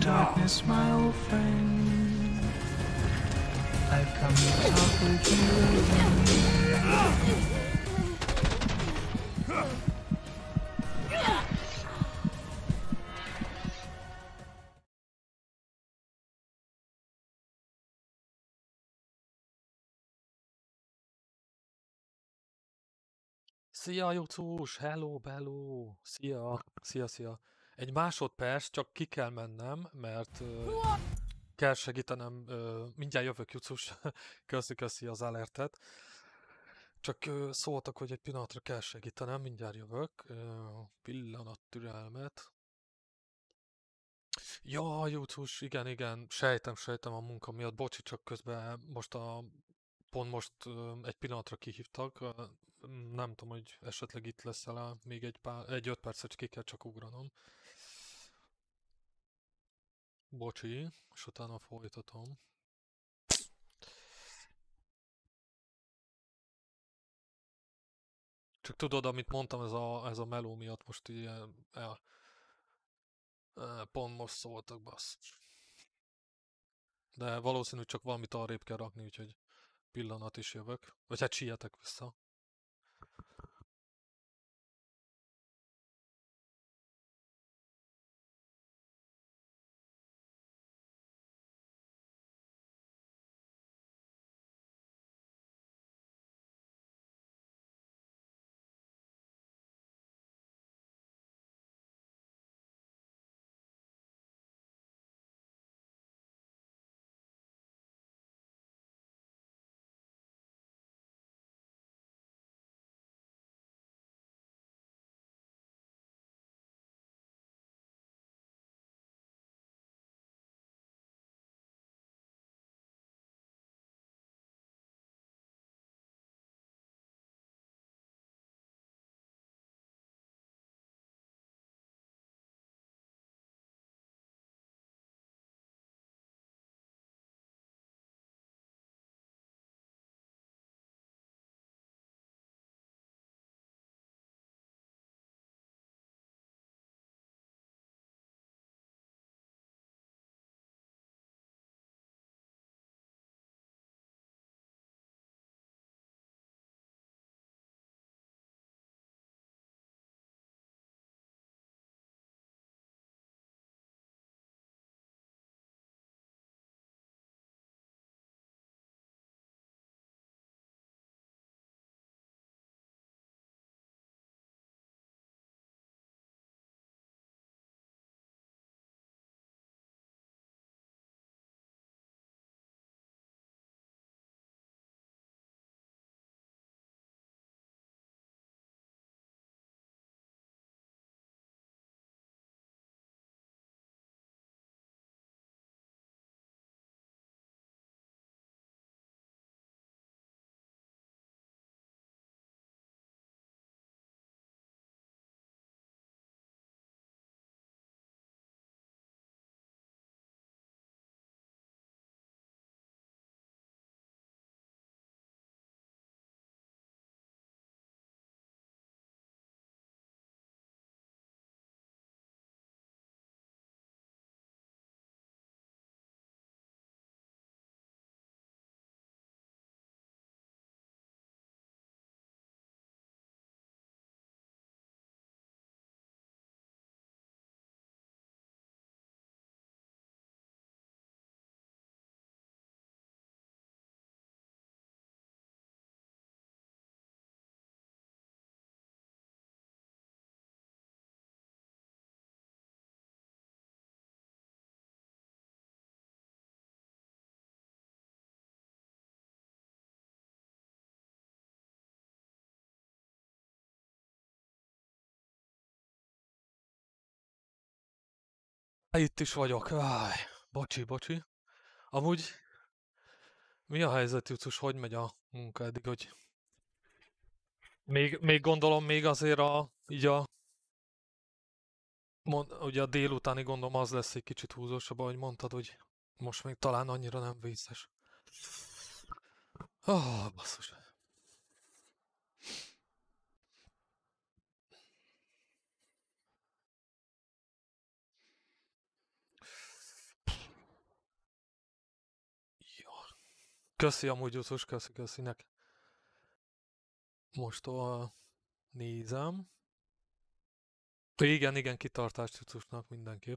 darkness, my old friend. I've come to talk with you again. Szia, Jucus! Hello, hello! Szia! Szia, szia! Egy másodperc, csak ki kell mennem, mert uh, kell segítenem. Uh, mindjárt jövök, Jucus. Köszi, köszi az alertet. Csak uh, szóltak, hogy egy pillanatra kell segítenem, mindjárt jövök. Uh, pillanat türelmet. Ja, Jucus, igen, igen. Sejtem, sejtem a munka miatt. Bocsi, csak közben most a... Pont most uh, egy pillanatra kihívtak. Uh, nem tudom, hogy esetleg itt leszel, még egy pár, egy öt percet ki kell csak ugranom. Bocsi, és utána folytatom. Csak tudod, amit mondtam, ez a, ez a meló miatt most ilyen, el, pont most szóltak, bassz. De valószínű csak valamit arrébb kell rakni, úgyhogy pillanat is jövök. Vagy hát sietek vissza. Itt is vagyok. Áj, bocsi, bocsi. Amúgy mi a helyzet, Jucus? Hogy megy a munka eddig, hogy még, még gondolom még azért a, így a, mond, ugye a délutáni gondolom az lesz egy kicsit húzósabb, ahogy mondtad, hogy most még talán annyira nem vészes. Ah, oh, basszus. Köszi amúgy Jucus, köszi, köszi nek. Most uh, nézem. Igen, igen, kitartást Jucusnak mindenképp.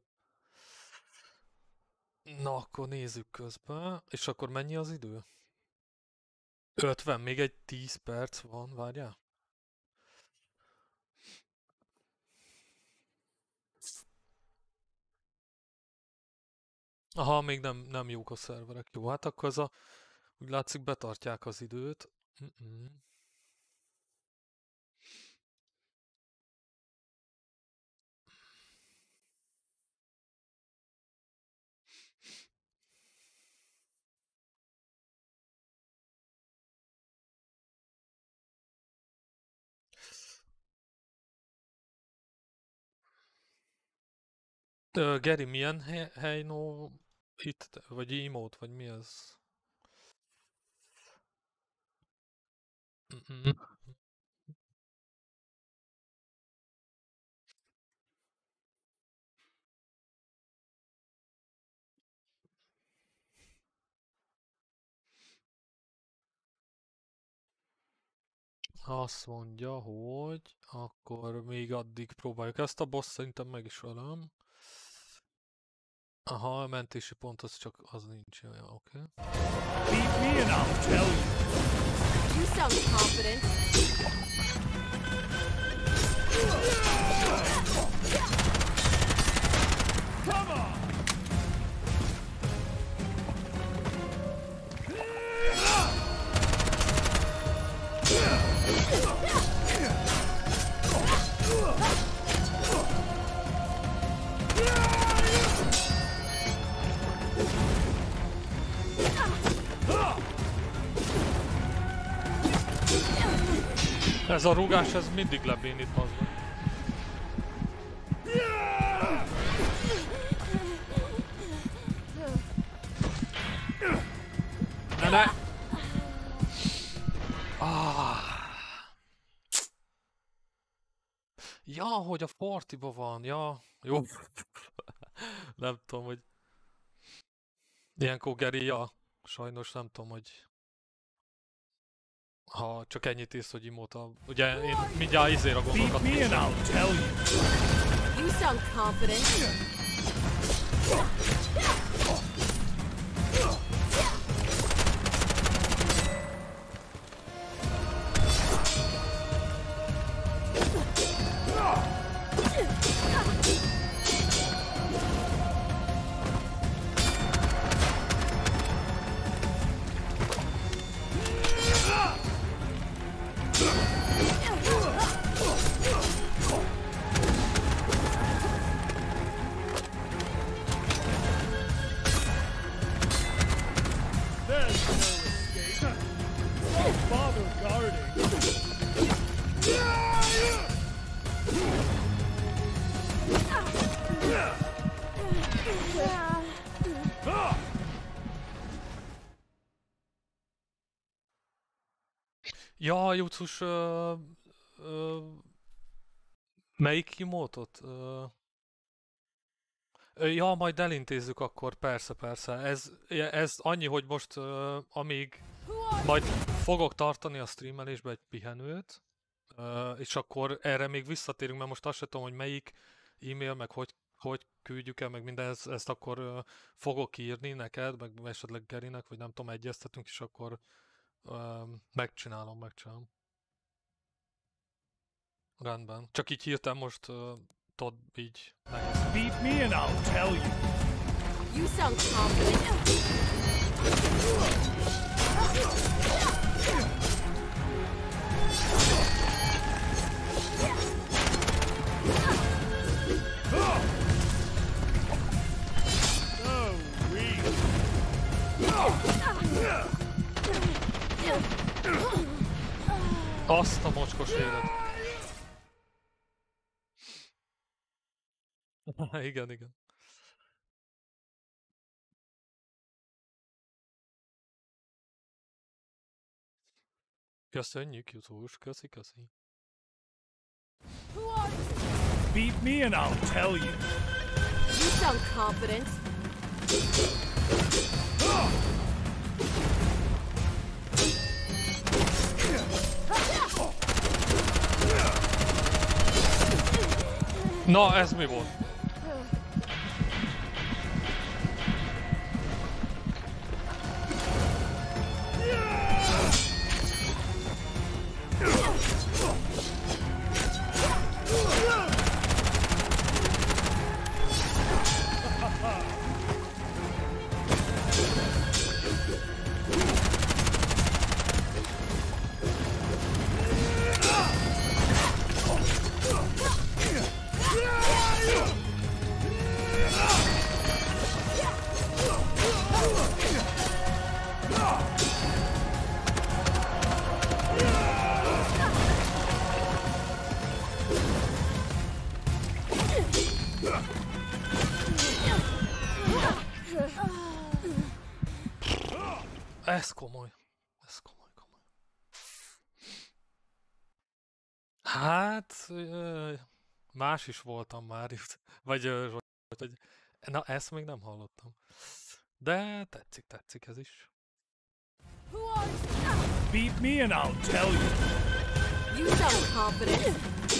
Na, akkor nézzük közben. És akkor mennyi az idő? ötven, még egy tíz perc van, várjál. Aha, még nem, nem jók a szerverek. Jó, hát akkor ez a... Úgy látszik, betartják az időt. Mm-mm. Ö, Geri, milyen hely, hely no itt, vagy emote, vagy mi ez? Mm-mm. Azt mondja, hogy akkor még addig próbáljuk ezt a boss, szerintem meg is ölöm. Aha, a mentési pont az csak az nincs, ja, oké. Okay. Beat me and I'll tell you. You sound confident. Come on! Ez a rúgás, ez mindig lebénít, bazd meg. Ne, ne! Ah. Ja, hogy a partiba van, ja. Jó. Nem tudom, hogy... Ilyenkor Geri, ja. Sajnos nem tudom, hogy... Ha csak ennyit ész, hogy imóta. Ugye én mindjárt izére gondolkodtam. Beat me and I'll tell you. You sound confident. Ja, Jucus, uh, uh, melyik kimótot? Uh, ja, majd elintézzük akkor, persze, persze. Ez, ez annyi, hogy most uh, amíg majd fogok tartani a streamelésbe egy pihenőt, uh, és akkor erre még visszatérünk, mert most azt sem tudom, hogy melyik e-mail, meg hogy, hogy küldjük el, meg minden, ezt, ezt akkor uh, fogok írni neked, meg esetleg Gerinek, vagy nem tudom, egyeztetünk, és akkor Um, megcsinálom, megcsinálom. Rendben. Csak így hirtelen most uh, tudod, így nehéz. Beat me and I'll tell you. You sound confident. So weak. Azt a mocskos élet. Igen, igen. Köszönjük, Jucus, köszi, köszi. Beat me and I'll tell you. You sound confident. Na, ez mi volt? Ez komoly. Ez komoly, komoly. Hát... Ö, más is voltam már itt. Vagy... Ö, hogy, na, ezt még nem hallottam. De tetszik, tetszik ez is. Beat me and I'll tell you. You sound confident.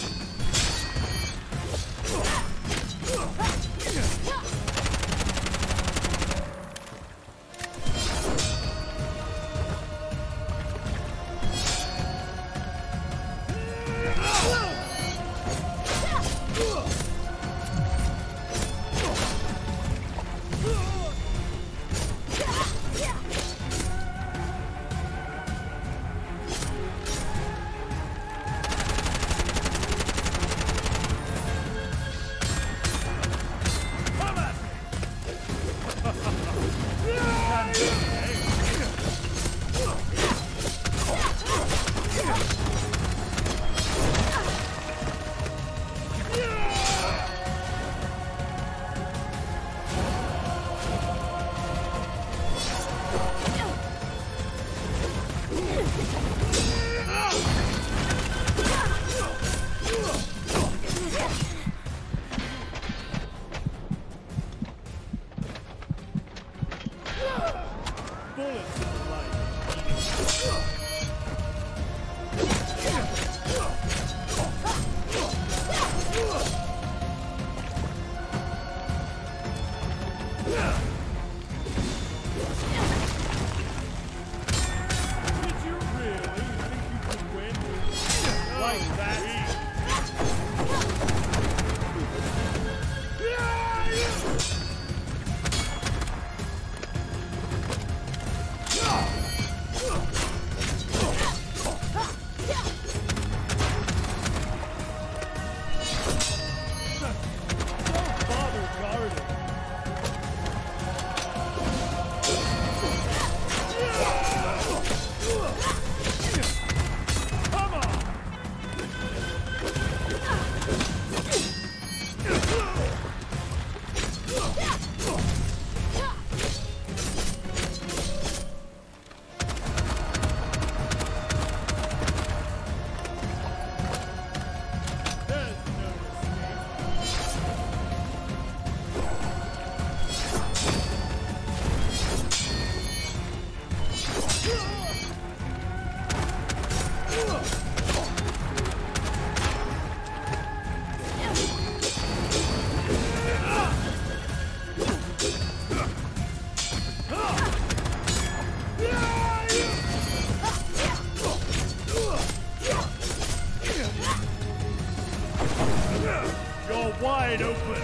Wide open.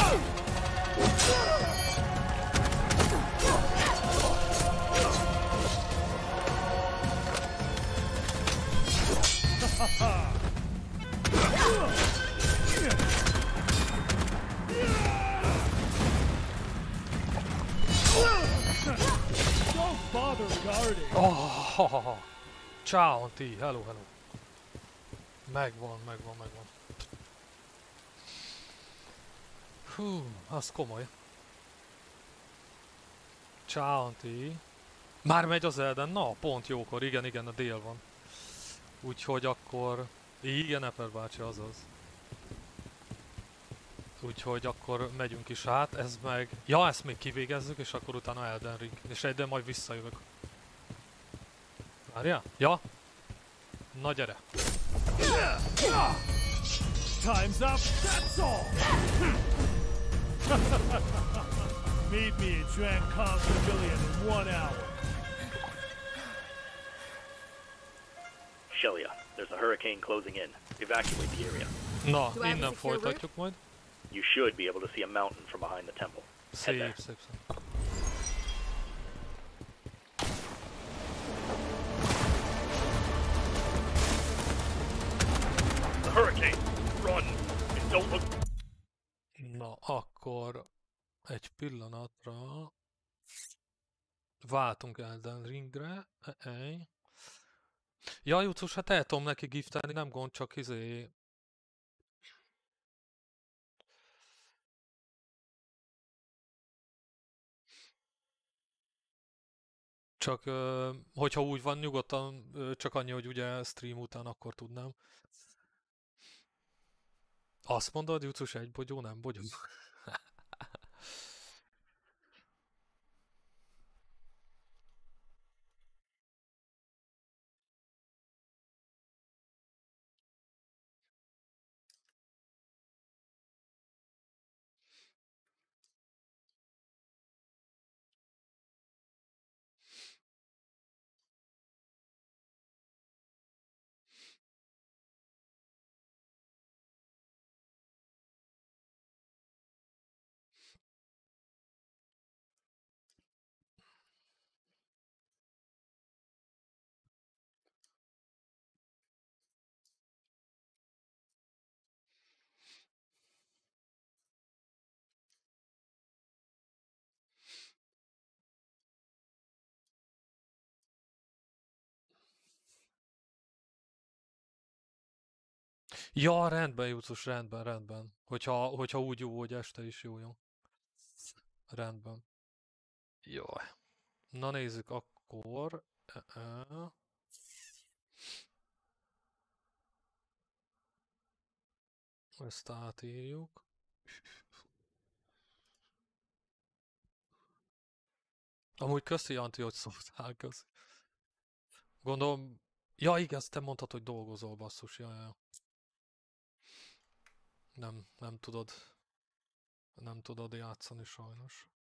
Don't bother guarding. Oh, ciao, T. Hello, hello. Megvan, megvan, megvan. Hú, az komoly. Csáanti. Már megy az Elden? Na, pont jókor. Igen, igen, a dél van. Úgyhogy akkor... Igen, Eper bácsi, azaz. Úgyhogy akkor megyünk is át. Ez meg... Ja, ezt még kivégezzük, és akkor utána Elden Ring. És egyben majd visszajövök. Várjál? Ja? Na gyere! Time's up, that's all! Meet me at Drancon Pavilion in one hour. Shelia, there's a hurricane closing in. Evacuate the area. Na, Do I have a innen secure folytatjuk majd. You should be able to see a mountain from behind the temple. Head there. Szép, szép, szép. The hurricane! Run! And don't look... Na, akkor egy pillanatra váltunk Elden Ringre. Ej. Ja, Jucus, hát el tudom neki giftelni, nem gond, csak izé... Csak, ö, hogyha úgy van, nyugodtan, ö, csak annyi, hogy ugye stream után akkor tudnám. Azt mondod, Jucus, egy bogyó, nem bogyó? Ja, rendben, Jucus, rendben, rendben. Hogyha, hogyha úgy jó, hogy este is jó, jó. Rendben. Jaj. Na nézzük akkor. Uh-uh. Ezt átírjuk. Amúgy köszi, Anti, hogy szóltál, köszi. Gondolom... Ja, igen, te mondtad, hogy dolgozol, basszus, ja, ja. Nem, nem tudod... Nem tudod játszani sajnos.